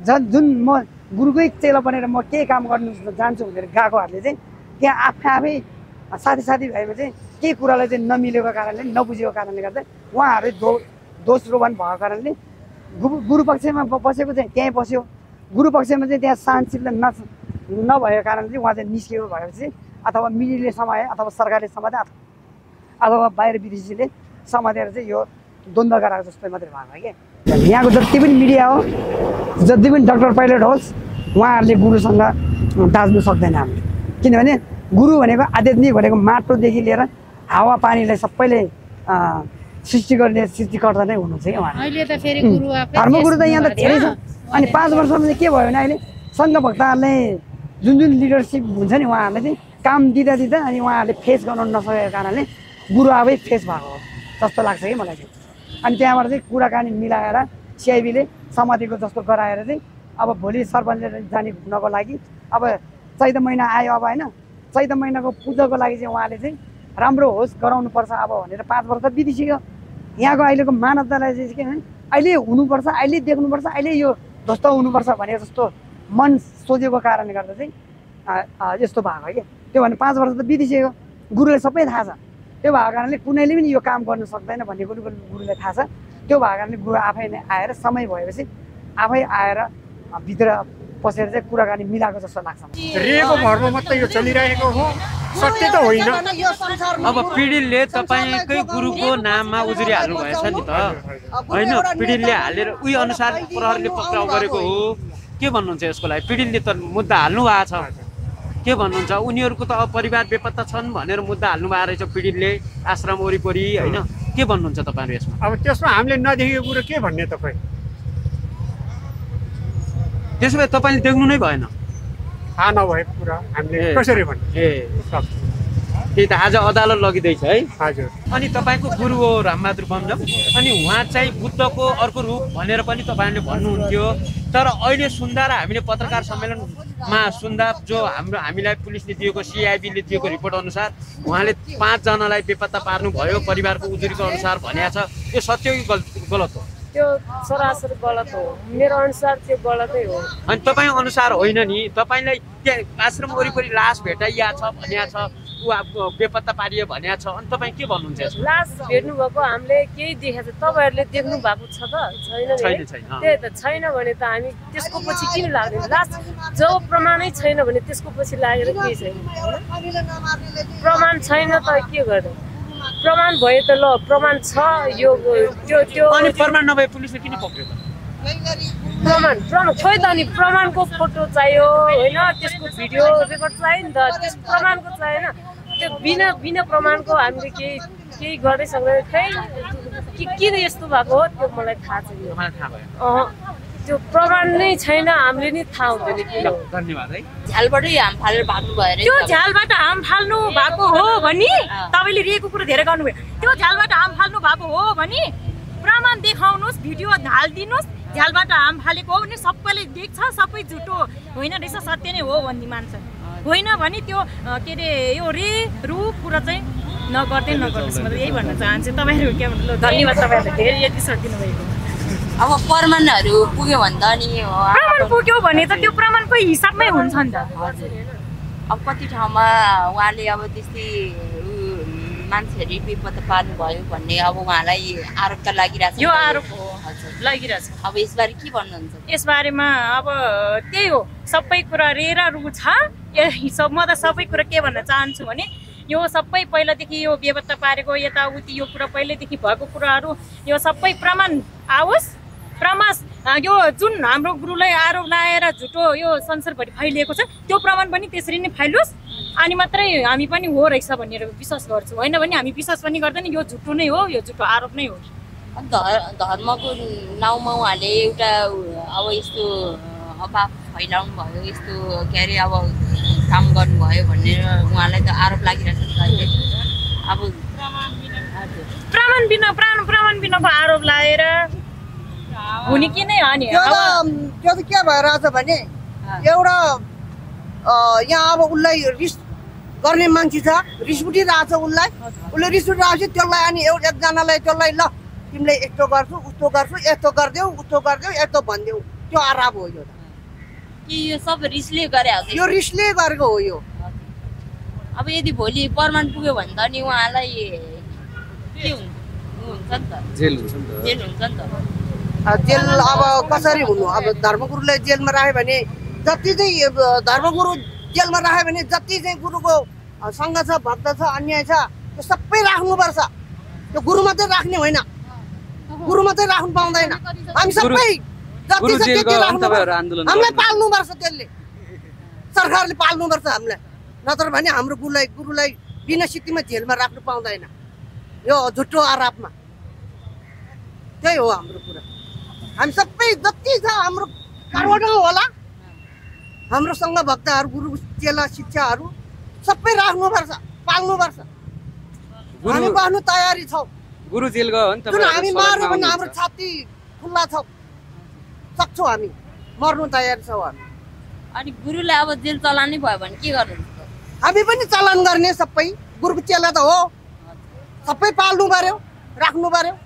Speaker 9: झन् जुन म गुरुकै चेला बनेर म केही काम गर्नु जान्छु भनेर गएकोहरूले चाहिँ त्यहाँ आफै आफै साथी साथी भएमा चाहिँ केही कुरालाई चाहिँ नमिलेको कारणले नबुझेको कारणले गर्दा उहाँहरू दो दोस्रोपन भएको कारणले गुरु गुरुपक्षमा बसेको चाहिँ त्यहीँ बस्यो गुरुपक्षमा चाहिँ त्यहाँ शान्तिले न नभएको कारणले चाहिँ उहाँ चाहिँ निस्किएको भएपछि अथवा मिडियाले समाए अथवा सरकारले समाते अथवा बाहिर विदेशीले समातेर चाहिँ यो द्वन्द्व गराएको जस्तो मात्रै भएको क्या यहाँको जति पनि मिडिया हो जति पनि डक्टर पाइलट होस् उहाँहरूले गुरुसँग दाज्नु सक्दैन हामीले किनभने गुरु भनेको आध्यात्मिक भनेको माटोदेखि लिएर हावा पानीलाई सबैले सृष्टि गर्ने सृष्टिकर्ता नै हुनुहुन्छ क्या उहाँहरू धर्मगुरु त यहाँ त धेरै छ अनि पाँच वर्षमा चाहिँ के भयो भने अहिले सङ्घ भक्तहरूले जुन जुन लिडरसिप हुन्छ नि उहाँहरूले चाहिँ काम दिँदा दिँदा अनि उहाँहरूले फेस गर्न नसकेको कारणले गुरु आफै फेस भएको हो जस्तो लाग्छ कि मलाई चाहिँ अनि त्यहाँबाट चाहिँ कुराकानी मिलाएर सिआइबीले समातिको जस्तो गराएर चाहिँ अब भोलि सरपञ्चले जाने घुम्नको लागि अब चैत महिना आयो अब होइन चैत महिनाको पूजाको लागि चाहिँ उहाँले चाहिँ राम्रो होस् गराउनुपर्छ अब भनेर पाँच वर्ष बितिसक्यो यहाँको अहिलेको मानवतालाई चाहिँ के भने अहिले हुनुपर्छ अहिले देख्नुपर्छ अहिले यो ध्वस्त हुनुपर्छ भनेर जस्तो मन सोचेको कारणले गर्दा चाहिँ यस्तो भएको क्या त्यो भने पाँच वर्ष त बितिसक्यो गुरुलाई सबै थाहा छ त्यो भएको कारणले कुनैले पनि यो काम गर्न सक्दैन भन्ने कुरो गुरुलाई थाहा छ त्यो भएको कारणले गुरु आफै नै आएर समय भएपछि आफै आएर भित्र पसेर चाहिँ कुराकानी मिलाएको जस्तो लाग्छ
Speaker 10: रेको भरमा मात्रै यो चलिरहेको हो सत्य त होइन
Speaker 11: अब पिडिलले तपाईँकै गुरुको नाममा उजुरी हाल्नु भएछ नि त होइन पिडिलले हालेर उही अनुसार प्रहरीले पक्राउ गरेको हो के भन्नुहुन्छ यसको लागि पिडिलले त मुद्दा हाल्नु भएको छ के भन्नुहुन्छ उनीहरूको त अब परिवार बेपत्ता छन् भनेर मुद्दा हाल्नु भएको रहेछ पिडिलले आश्रम वरिपरि होइन के भन्नुहुन्छ तपाईँहरू यसमा
Speaker 10: अब त्यसमा हामीले नदेखेको कुरो के भन्ने तपाईँ
Speaker 11: त्यसो भए तपाईँले देख्नु नै भएन
Speaker 10: थाहा नभएको कुरा हामीले कसरी भन्ने
Speaker 11: ए त्यही त आज अदालत लगिँदैछ है
Speaker 10: हजुर
Speaker 11: अनि तपाईँको गुरु हो रामबहादुर बमजम अनि उहाँ चाहिँ बुद्धको अर्को रूप भनेर पनि तपाईँहरूले भन्नुहुन्थ्यो तर अहिले सुन्दा र हामीले पत्रकार सम्मेलनमा सुन्दा जो हाम्रो हामीलाई पुलिसले दिएको सिआइबीले दिएको रिपोर्ट अनुसार उहाँले पाँचजनालाई बेपत्ता पार्नुभयो परिवारको उजुरीको अनुसार भनेको छ यो सत्य कि गलत हो
Speaker 5: त्यो सरासर गलत हो मेरो अनुसार त्यो गलतै हो
Speaker 11: अनि तपाईँ अनुसार होइन नि तपाईँलाई त्यहाँ आश्रम वरिपरि लास भेटाइया छ भनिया छ ऊ बेपत्ता पारियो भनिया छ अनि तपाईँ के भन्नुहुन्छ
Speaker 5: लास भेट्नु भएको हामीले केही देखेको छ तपाईँहरूले देख्नु भएको छ त छैन त्यही त छैन भने त हामी त्यसको पछि किन लाग्दैन लास जब प्रमाणै छैन भने त्यसको पछि लागेर केही छैन प्रमाण छैन त के गर्ने प्रमाण भए त ल प्रमाण छ यो त्यो त्यो
Speaker 11: अनि प्रमाण नभए पुलिसले किन पक्रियो त
Speaker 5: प्रमाण प्रमाण खोइ त अनि प्रमाणको फोटो चाहियो होइन त्यसको भिडियो रेकर्ड चाहियो नि त त्यस प्रमाणको चाहिएन त्यो बिना बिना प्रमाणको हामीले केही केही गर्दै सक्दैन खै के किन यस्तो भएको हो त्यो मलाई थाहा छैन
Speaker 11: मलाई थाहा भयो
Speaker 5: त्यो प्रमाण नै छैन हामीले नि थाहा हुँदैन किन
Speaker 11: धन्यवाद है
Speaker 12: झ्यालबाटै हाम फालेर भाग्नु भयो
Speaker 6: त्यो झ्यालबाट हाम फाल्नु भएको हो भने तपाईँले रेको कुरो धेरै गर्नुभयो त्यो झ्यालबाट हाम फाल्नु भएको हो भने प्रमाण देखाउनुहोस् भिडियो हालिदिनुहोस् झ्यालबाट हाम फालेको हो भने सबैले देख्छ सबै झुटो होइन रहेछ सत्य नै हो भन्ने मान्छ होइन भने त्यो के अरे यो रे रु कुरा चाहिँ नगर्दै नगर्नुहोस् म यही भन्न चाहन्छु तपाईँहरू के भन्नु धन्यवाद तपाईँहरूले धेरै यति सकिदिनु भएको
Speaker 12: अब प्रमाणहरू पुग्यो भने त नि
Speaker 6: प्रमाण पुग्यो भने त त्यो प्रमाणको हिसाबमै हुन्छ नि त
Speaker 12: अब कति ठाउँमा उहाँले अब त्यस्तै मान्छेहरू बेपत्ता पार्नुभयो भन्ने अब उहाँलाई आरोप त लागिरहेछ
Speaker 6: यो आरोप हो लागिरहेछ
Speaker 12: अब यसबारे के भन्नुहुन्छ
Speaker 6: यसबारेमा अब त्यही हो सबै कुरा रेर रु छ सब म त सबै कुरा के भन्न चाहन्छु भने यो सबै पहिलादेखि यो बेपत्ता पारेको यताउति यो कुरा पहिल्यैदेखि भएको कुराहरू यो सबै प्रमाण आओस् प्रमाण यो जुन हाम्रो गुरुलाई आरोप लगाएर झुटो यो संसारभरि फैलिएको छ त्यो प्रमाण पनि त्यसरी नै फैलोस् अनि मात्रै हामी पनि हो रहेछ भनेर विश्वास गर्छौँ होइन भने हामी विश्वास पनि गर्दैन यो झुटो नै हो यो झुटो आरोप नै हो
Speaker 12: धर्मको नाउँमा उहाँले एउटा अब यस्तो अभाव फैलाउनु भयो यस्तो के अरे अब काम गर्नुभयो भन्ने उहाँलाई त आरोप लागिरहेको छ अहिले अब
Speaker 6: प्रमाण बिना प्राण प्रमाण बिनाको आरोप लगाएर हुने कि नै हो नि
Speaker 4: त्यो त के भइरहेछ भने एउटा यहाँ अब उसलाई रिस गर्ने मान्छे छ रिस उठिरहेछ उसलाई उसले रिस उठिरहेपछि त्यसलाई अनि एउटा एकजनालाई त्यसलाई ल तिमीलाई यस्तो गर्छु उस्तो गर्छु यस्तो गरिदेऊ उस्तो गरिदेऊ यस्तो भनिदेऊ झुट्टो आरोप हो यो
Speaker 12: कि यो सब रिसले गरे हो
Speaker 4: यो रिसले गरेको हो यो
Speaker 12: अब यदि भोलि प्रमाण पुग्यो भने त नि उहाँलाई के हुन्छ नि त
Speaker 11: जेल हुन्छ नि त
Speaker 12: जेल हुन्छ नि त
Speaker 4: जेल अब कसरी हुनु अब धर्मगुरुले जेलमा राख्यो भने जति चाहिँ धर्मगुरु जेलमा राख्यो भने जति चाहिँ गुरुको सङ्घ छ भक्त छ अन्याय छ त्यो सबै राख्नुपर्छ त्यो गुरु मात्रै राख्ने होइन गुरु मात्रै राख्नु पाउँदैन हामी सबै जति छ त्यति राख्नु हामीलाई पाल्नुपर्छ त्यसले सरकारले पाल्नुपर्छ हामीलाई नत्र भने हाम्रो गुरुलाई गुरुलाई बिना स्थितिमा जेलमा राख्नु पाउँदैन यो झुट्टो आरोपमा त्यही हो हाम्रो कुरा हामी सबै जति छ हाम्रो कारवाटामा होला हाम्रो सङ्घ भक्तहरू गुरु चेला शिक्षाहरू सबै राख्नुपर्छ पाल्नुपर्छ हामी बस्नु तयारी छौँ
Speaker 11: गुरु जेल गयो भने
Speaker 4: जुन हामी मार्यो भने हाम्रो छाती खुल्ला छ सक्छौँ हामी मर्नु तयारी छौँ हामी
Speaker 12: अनि गुरुलाई अब जेल चलानै भयो भने के गर्नुहुन्छ
Speaker 4: हामी पनि चलन गर्ने सबै गुरुको चेला त हो सबै पाल्नु पर्यो राख्नु पर्यो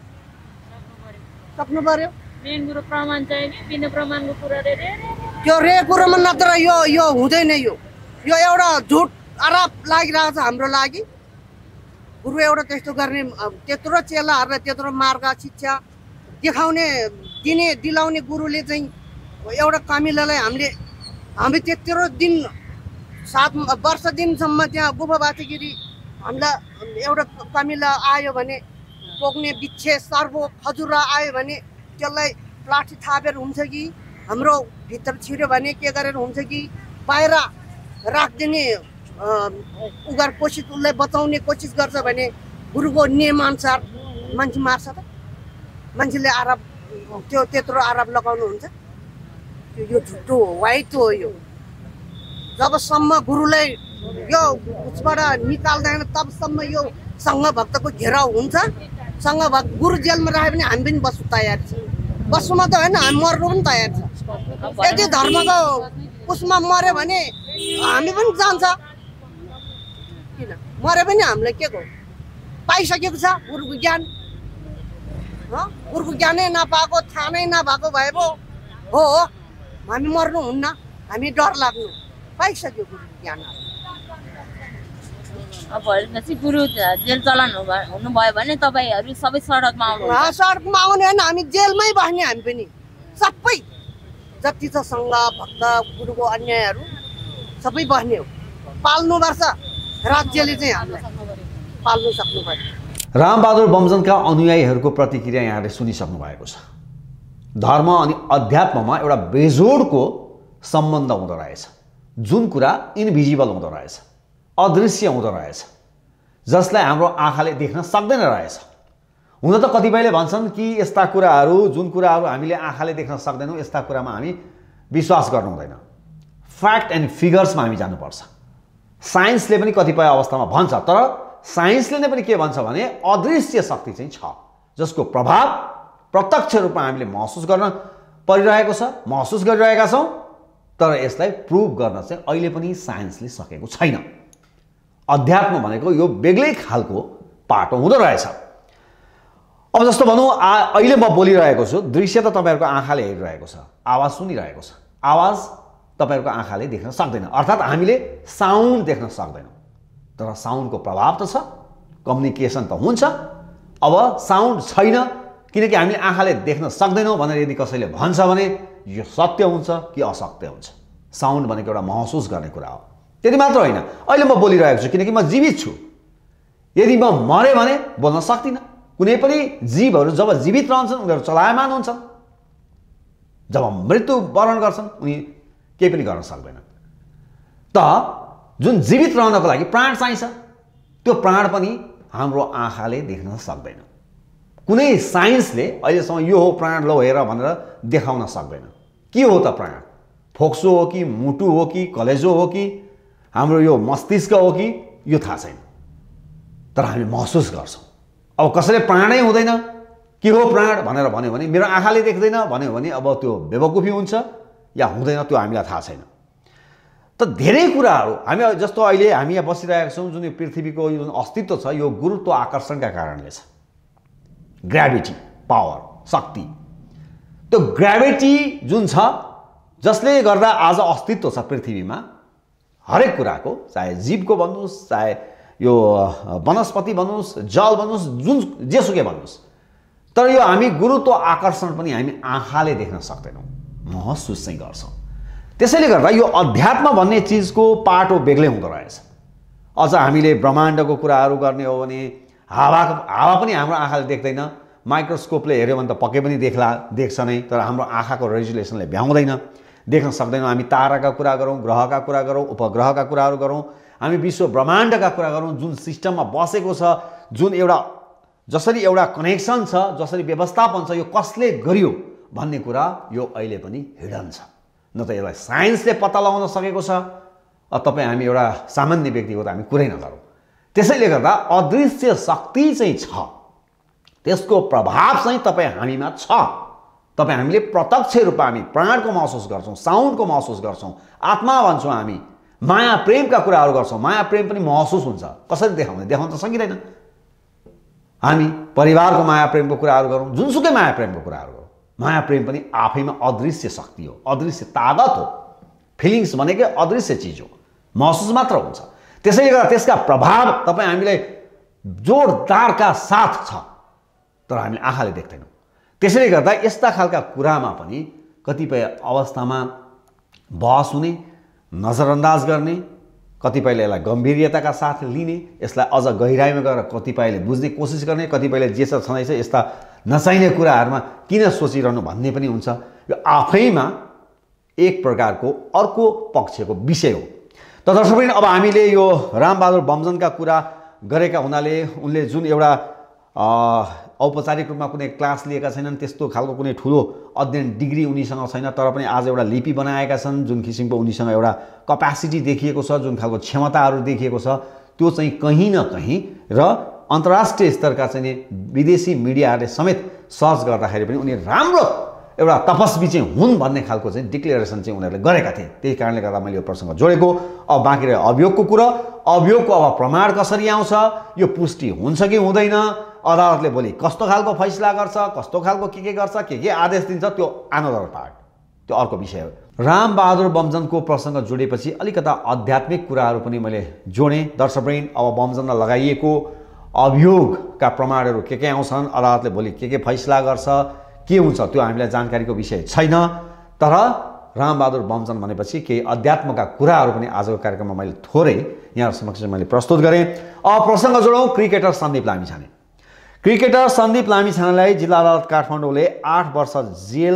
Speaker 4: सक्नु पर्यो
Speaker 5: मेन कुरो प्रमाण चाहिँ बिना प्रमाणको कुरा रे रे
Speaker 4: त्यो रे कुरोमा नत्र यो यो हुँदैन यो यो एउटा झुट आरोप लागिरहेको छ हाम्रो लागि गुरु एउटा त्यस्तो गर्ने त्यत्रो चेलाहरूलाई त्यत्रो मार्ग शिक्षा देखाउने दिने दिलाउने गुरुले चाहिँ एउटा कामिलालाई हामीले हामी त्यत्रो दिन सात वर्ष दिनसम्म त्यहाँ गुफा बाटोगिरी हामीलाई एउटा कामिला आयो भने पोक्ने बिच्छे सर्बो खजुरा आयो भने त्यसलाई लाठी थापेर हुन्छ कि हाम्रो भित्र छिर्यो भने के गरेर हुन्छ कि बाहिर राखिदिने उगार कोसिस उसलाई बचाउने कोसिस गर्छ भने गुरुको नियमअनुसार मान्छे मार्छ त मान्छेले आरोप त्यो त्यत्रो आरोप लगाउनुहुन्छ यो झुटो हो वाइट हो यो जबसम्म गुरुलाई यो उसबाट निकाल्दैन तबसम्म यो सङ्घ भक्तको घेराउ हुन्छ सङ्घ भक्त गुरु जेलमा राख्यो भने हामी पनि बस्नु तयार छ बस्नु मात्रै होइन हामी मर्नु पनि तयार छ यदि धर्मको उसमा मऱ्यो भने हामी पनि जान्छ किन मरे पनि हामीलाई के को पाइसकेको छ गुरुको ज्ञान गुरुको ज्ञानै नपाएको थाहा नै नभएको भए पो हो हामी मर्नु हुन्न हामी डर लाग्नु पाइसक्यो गुरुको ज्ञान
Speaker 12: अब भनेपछि गुरु जेल चलान हुनुभयो भने तपाईँहरू सबै सडकमा आउनु
Speaker 4: सडकमा आउने होइन हामी जेलमै बस्ने हामी पनि सबै जति छ सङ्घ भक्त गुरुको अन्यायहरू सबै बस्ने हो पाल्नुपर्छ राज्यले चाहिँ हामीलाई पाल्नु सक्नु पर्छ
Speaker 7: रामबहादुर बमजनका अनुयायीहरूको प्रतिक्रिया यहाँले सुनिसक्नु भएको छ धर्म अनि अध्यात्ममा एउटा बेजोडको सम्बन्ध हुँदो रहेछ जुन कुरा इनभिजिबल हुँदो रहेछ अदृश्य हुँदो रहेछ जसलाई हाम्रो आँखाले देख्न सक्दैन रहेछ हुन त कतिपयले भन्छन् कि यस्ता कुराहरू जुन कुराहरू हामीले आँखाले देख्न सक्दैनौँ यस्ता कुरामा हामी विश्वास गर्नु हुँदैन फ्याक्ट एन्ड फिगर्समा हामी जानुपर्छ साइन्सले पनि कतिपय अवस्थामा भन्छ तर साइन्सले नै पनि के भन्छ भने अदृश्य शक्ति चाहिँ छ जसको प्रभाव प्रत्यक्ष रूपमा हामीले महसुस गर्न परिरहेको छ महसुस गरिरहेका छौँ तर यसलाई प्रुभ गर्न चाहिँ अहिले पनि साइन्सले सकेको छैन अध्यात्म भनेको यो बेग्लै खालको पाटो हुँदो रहेछ अब जस्तो भनौँ आ अहिले म बोलिरहेको छु दृश्य त तपाईँहरूको आँखाले हेरिरहेको छ आवाज सुनिरहेको छ आवाज तपाईँहरूको आँखाले देख्न सक्दैन अर्थात् हामीले साउन्ड देख्न सक्दैनौँ तर साउन्डको प्रभाव त छ कम्युनिकेसन त हुन्छ अब साउन्ड छैन किनकि हामीले आँखाले देख्न सक्दैनौँ भनेर यदि कसैले भन्छ भने यो सत्य हुन्छ कि असत्य हुन्छ साउन्ड भनेको एउटा महसुस गर्ने कुरा हो त्यति मात्र होइन अहिले म बोलिरहेको छु किनकि म जीवित छु यदि म मरेँ भने बोल्न सक्दिनँ कुनै पनि जीवहरू जब जीवित रहन्छन् उनीहरू चलायमान हुन्छन् जब मृत्यु वरण गर्छन् उनी केही पनि गर्न सक्दैनन् त जुन जीवित रहनको लागि प्राण चाहिन्छ त्यो प्राण पनि हाम्रो आँखाले देख्न सक्दैन कुनै साइन्सले अहिलेसम्म यो हो प्राण लो हेर भनेर देखाउन सक्दैन के हो त प्राण फोक्सो हो कि मुटु हो कि कलेजो हो कि हाम्रो यो मस्तिष्क हो कि यो थाहा छैन तर हामी महसुस गर्छौँ अब कसैले प्राणै हुँदैन के हो प्राण भनेर भन्यो भने मेरो आँखाले देख्दैन भन्यो भने अब त्यो बेवकुफी हुन्छ या हुँदैन त्यो हामीलाई थाहा छैन त धेरै कुराहरू हामी जस्तो अहिले हामी यहाँ बसिरहेका छौँ जुन यो पृथ्वीको यो जुन अस्तित्व छ यो गुरुत्व आकर्षणका कारणले छ ग्राभिटी पावर शक्ति त्यो ग्राभिटी जुन छ जसले गर्दा आज अस्तित्व छ पृथ्वीमा हरेक कुराको, चाहे जीवको भन्नुहोस्, चाहे यो वनस्पति भन्नुहोस्, जल भन्नुहोस्, जुन जेसुकै भन्नुहोस्, तर यो हामी गुरुत्व आकर्षण पनि हामी आँखाले देख्न सक्दैनौँ, महसुस चाहिँ गर्छौँ। त्यसैले गर्दा यो अध्यात्म भन्ने चिजको पाटो बेग्लै हुँदो रहेछ। अझ हामीले ब्रह्माण्डको कुराहरू गर्ने हो भने हावाको हावा पनि हाम्रो आँखाले देख्दैन, माइक्रोस्कोपले हेऱ्यो भने त पक्कै पनि देख्ला देख्छ नै, तर हाम्रो आँखाको रेजुलेसनले भ्याउँदैन, देख्न सक्दैनौँ। हामी ताराका कुरा गरौँ, ग्रहका कुरा गरौँ, उपग्रहका कुराहरू गरौँ, हामी विश्व ब्रह्माण्डका कुरा गरौँ, जुन सिस्टममा बसेको छ, जुन एउटा जसरी एउटा कनेक्सन छ, जसरी व्यवस्थापन छ, यो कसले गरियो भन्ने कुरा यो अहिले पनि हिडन छ। न त यसलाई साइन्सले पत्ता लगाउन सकेको छ, तपाईँ हामी एउटा सामान्य व्यक्ति हो त हामी कुरै नगरौँ। त्यसैले गर्दा अदृश्य शक्ति चाहिँ छ, त्यसको प्रभाव चाहिँ तपाईँ हामीमा छ। तपाईँ हामीले प्रत्यक्ष रूपमा हामी प्राणको महसुस गर्छौँ, साउन्डको महसुस गर्छौँ, आत्मा भन्छौँ हामी, माया प्रेमका कुराहरू गर्छौँ। माया प्रेम पनि महसुस हुन्छ, कसरी देखाउने, देखाउन त सकिँदैन। हामी परिवारको माया प्रेमको कुराहरू गरौँ, जुनसुकै माया प्रेमको कुराहरू गरौँ, माया प्रेम पनि आफैमा अदृश्य शक्ति हो, अदृश्य तागत हो। फिलिङ्स भनेकै अदृश्य चिज हो, महसुस मात्र हुन्छ। त्यसैले गर्दा त्यसका प्रभाव तपाईँ हामीलाई जोरदारका साथ छ, तर हामीले आँखाले देख्दैनौँ। त्यसैले गर्दा यस्ता खालका कुरामा पनि कतिपय अवस्थामा बहस हुने, नजरअन्दाज गर्ने, कतिपयले यसलाई गम्भीर्यताका साथ लिने, यसलाई अझ गहिराइमा गएर कतिपयले बुझ्ने कोसिस गर्ने, कतिपयले जे छ छँदैछ यस्ता नचाहिने कुराहरूमा किन सोचिरहनु भन्ने पनि हुन्छ। यो आफैमा एक प्रकारको अर्को पक्षको विषय हो। त दर्शकवृन्द, अब हामीले यो रामबहादुर बमजनका कुरा गरेका हुनाले उनले जुन एउटा औपचारिक रूपमा कुनै क्लास लिएका छैनन्, त्यस्तो खालको कुनै ठुलो अध्ययन डिग्री उनीसँग छैन, तर पनि आज एउटा लिपि बनाएका छन्, जुन किसिमको उनीसँग एउटा कपेसिटी देखिएको छ, जुन खालको क्षमताहरू देखिएको छ, त्यो चाहिँ कहीँ न कहीँ र अन्तर्राष्ट्रिय स्तरका चाहिँ विदेशी मिडियाहरूले समेत सर्च गर्दाखेरि पनि उनी राम्रो एउटा तपस्वी चाहिँ हुन् भन्ने खालको चाहिँ डिक्लेरेसन चाहिँ उनीहरूले गरेका थिए। त्यही कारणले गर्दा मैले यो प्रसङ्ग जोडेको। अब बाँकी रह्यो अभियोगको कुरा। अभियोगको अब प्रमाण कसरी आउँछ, यो पुष्टि हुन्छ कि हुँदैन, अदालतले भोलि कस्तो खालको फैसला गर्छ, कस्तो खालको के के गर्छ, के के आदेश दिन्छ, त्यो अनदर पार्ट, त्यो अर्को विषय हो। रामबहादुर बमजनको प्रसङ्ग जोडेपछि अलिकता आध्यात्मिक कुराहरू पनि मैले जोडेँ। दर्शकवृन्द, अब बमजनलाई लगाइएको अभियोगका प्रमाणहरू के के आउँछन्, अदालतले भोलि के के फैसला गर्छ, के हुन्छ, त्यो हामीलाई जानकारीको विषय छैन। तर रामबहादुर बमजन भनेपछि केही अध्यात्मका कुराहरू पनि आजको कार्यक्रममा मैले थोरै यहाँ समक्ष मैले प्रस्तुत गरेँ। अब प्रसङ्ग जोडौँ क्रिकेटर सन्दीप लामिछाने। क्रिकेटर सन्दीप लामिछानेलाई जिल्ला अदालत काठमाडौँले आठ वर्ष जेल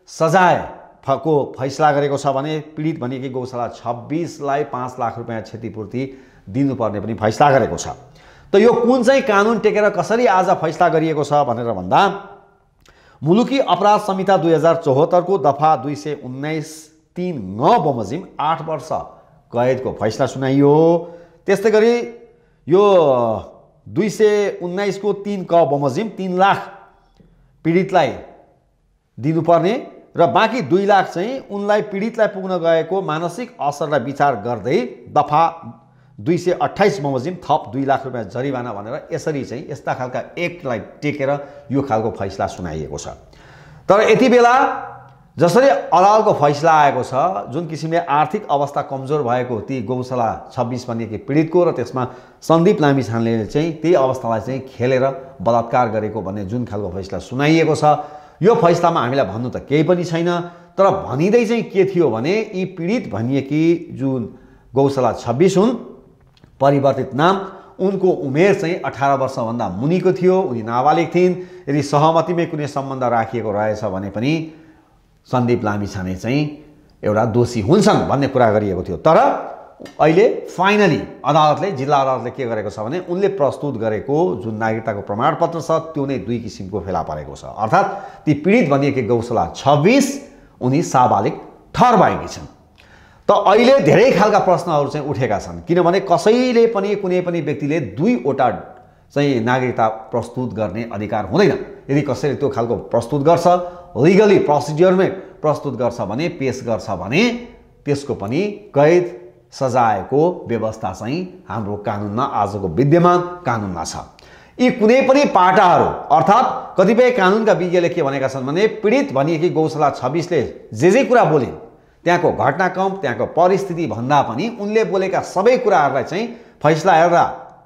Speaker 7: सजायको फैसला गरेको छ भने पीडित भनिएकी गौशाला छब्बिसलाई पाँच लाख रुपियाँ क्षतिपूर्ति दिनुपर्ने पनि फैसला गरेको छ। त यो कुन चाहिँ कानुन टेकेर कसरी आज फैसला गरिएको छ भनेर भन्दा मुलुकी अपराध संहिता दुई हजार चौहत्तरको दफा दुई सय उन्नाइस तीन ङ बमोजिम आठ वर्ष कैदको फैसला सुनाइयो। त्यस्तै गरी यो दुई सय उन्नाइसको तीन क बमोजिम तीन लाख पीडितलाई दिनुपर्ने र बाँकी दुई लाख चाहिँ उनलाई पीडितलाई पुग्न गएको मानसिक असरलाई विचार गर्दै दफा दुई सय अट्ठाइस बमोजिम थप दुई लाख रुपियाँ जरिवाना भनेर यसरी चाहिँ यस्ता खालका एक्टलाई टेकेर यो खालको फैसला सुनाइएको छ। तर यति बेला जसरी अदालतको फैसला आएको छ, जुन किसिमले आर्थिक अवस्था कमजोर भएको ती गौशाला छब्बिस भनिएकी पीडितको र त्यसमा सन्दीप लामिछानेले चाहिँ त्यही अवस्थालाई चाहिँ खेलेर बलात्कार गरेको भन्ने जुन खालको फैसला सुनाइएको छ, यो फैसलामा हामीलाई भन्नु त केही पनि छैन। तर भनिँदै चाहिँ के थियो भने यी पीडित भनिएकी जुन गौशाला छब्बिस हुन्, परिवर्तित नाम, उनको उमेर चाहिँ अठारह वर्षभन्दा मुनिको थियो, उनी नाबालिग थिइन्। यदि सहमतिमै कुनै सम्बन्ध राखिएको रहेछ भने पनि सन्दीप लामिछाने चाहिँ एउटा दोषी हुन्छन् भन्ने कुरा गरिएको थियो। तर अहिले फाइनली अदालतले जिल्ला अदालतले के गरेको छ भने उनले प्रस्तुत गरेको जुन नागरिकताको प्रमाणपत्र छ त्यो नै दुई किसिमको फेला परेको छ। अर्थात् ती पीडित भनिएकी गौशाला छब्बिस उनी साबालिग ठहरबाएकी छन्। त अहिले धेरै खालका प्रश्नहरू चाहिँ उठेका छन्, किनभने कसैले पनि कुनै पनि व्यक्तिले दुईवटा चाहिँ नागरिकता प्रस्तुत गर्ने अधिकार हुँदैन। यदि कसैले त्यो खालको प्रस्तुत गर्छ, लिगली प्रोसिड्युरमै प्रस्तुत गर्छ भने, पेश गर्छ भने त्यसको पनि कैद सजायको व्यवस्था चाहिँ हाम्रो कानुनमा, आजको विद्यमान कानुनमा छ। यी कुनै पनि पाटाहरू अर्थात् कतिपय कानुनका विज्ञले के भनेका छन् भने पीडित भनिएकी गौशाला छब्बिसले जे जे कुरा बोलिन् त्यहाँको घटनाक्रम त्यहाँको परिस्थिति भन्दा पनि उनले बोलेका सबै कुराहरूलाई चाहिँ फैसला हेर्दा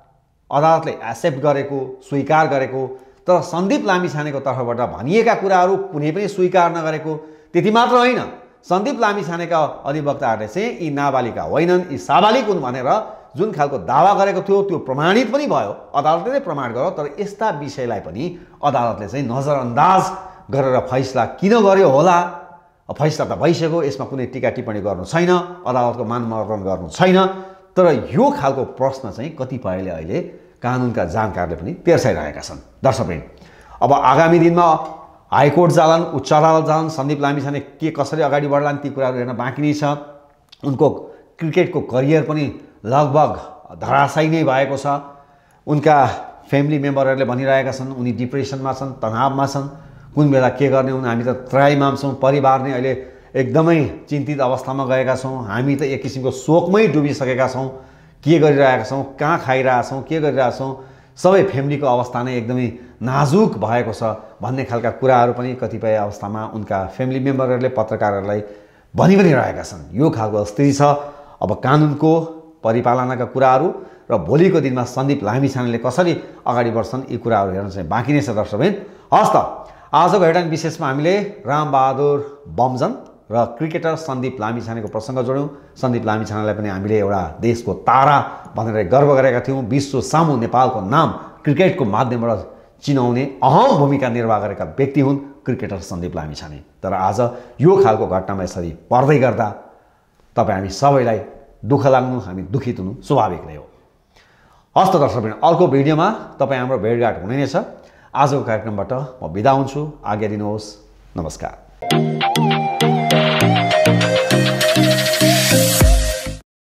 Speaker 7: अदालतले एक्सेप्ट गरेको स्वीकार गरेको, तर सन्दीप लामिछानेको तर्फबाट भनिएका कुराहरू कुनै पनि स्वीकार नगरेको। त्यति मात्र होइन, सन्दीप लामिछानेका अधिवक्ताहरूले चाहिँ यी नाबालिका होइनन्, यी साबालिक हुन् भनेर जुन खालको दावा गरेको थियो त्यो प्रमाणित पनि भयो, अदालतले नै प्रमाण गर्यो। तर यस्ता विषयलाई पनि अदालतले चाहिँ नजरअन्दाज गरेर फैसला किन गर्यो होला? फैसला त भइसक्यो, यसमा कुनै टीका टिप्पणी गर्नु छैन, अदालतको मानमर्दन गर्नु छैन। तर यो खालको प्रश्न चाहिँ कतिपयले अहिले कानुनका जानकारले पनि तेर्साइरहेका छन्। दर्शकवृन्द, अब आगामी दिनमा हाइकोर्ट जालान्, उच्च अदालत जालान्, सन्दीप लामिछाने के कसरी अगाडि बढ्लान् ती कुराहरू हेर्न बाँकी नै छ। उनको क्रिकेटको करियर पनि लगभग धराशायी नै भएको छ। उनका फ्यामिली मेम्बरहरूले भनिरहेका छन् उनी डिप्रेसनमा छन्, तनावमा छन्, कुन बेला के गर्ने हुन्। हामी त त्राहीमाम छौँ, परिवार नै अहिले एकदमै चिन्तित अवस्थामा गएका छौँ। हामी त एक किसिमको शोकमै डुबिसकेका छौँ। के गरिरहेका छौँ, कहाँ खाइरहेका छौँ, के गरिरहेका छौँ, सबै फ्यामिलीको अवस्था नै एकदमै नाजुक भएको छ भन्ने खालका कुराहरू पनि कतिपय अवस्थामा उनका फ्यामिली मेम्बरहरूले पत्रकारहरूलाई भनि पनि रहेका छन्। यो खालको स्थिति छ। अब कानुनको परिपालनाका कुराहरू र भोलिको दिनमा सन्दीप लामिछानेले कसरी अगाडि बढ्छन् यी कुराहरू हेर्न चाहिँ बाँकी नै छ। दर्शकवृन्द, हस् त आजको हेडलाइन विशेषमा हामीले रामबहादुर बमजन र क्रिकेटर सन्दीप लामिछानेको प्रसङ्ग जोड्यौँ। सन्दीप लामिछानेलाई पनि हामीले एउटा देशको तारा भनेर गर्व गरेका थियौँ। विश्व सामु नेपालको नाम क्रिकेटको माध्यमबाट चिनाउने अहम भूमिका निर्वाह गरेका व्यक्ति हुन् क्रिकेटर सन्दीप लामिछाने। तर आज यो खालको घटनामा यसरी पर्दै गर्दा तपाईँ हामी सबैलाई दुःख लाग्नु, हामी दुखित हुनु स्वाभाविक नै हो। हस्त दर्शकवृन्द, अर्को भिडियोमा तपाईँ हाम्रो भेटघाट हुने नै छ। आजको कार्यक्रमबाट म बिदा हुन्छु, आज्ञा दिनुहोस्, नमस्कार।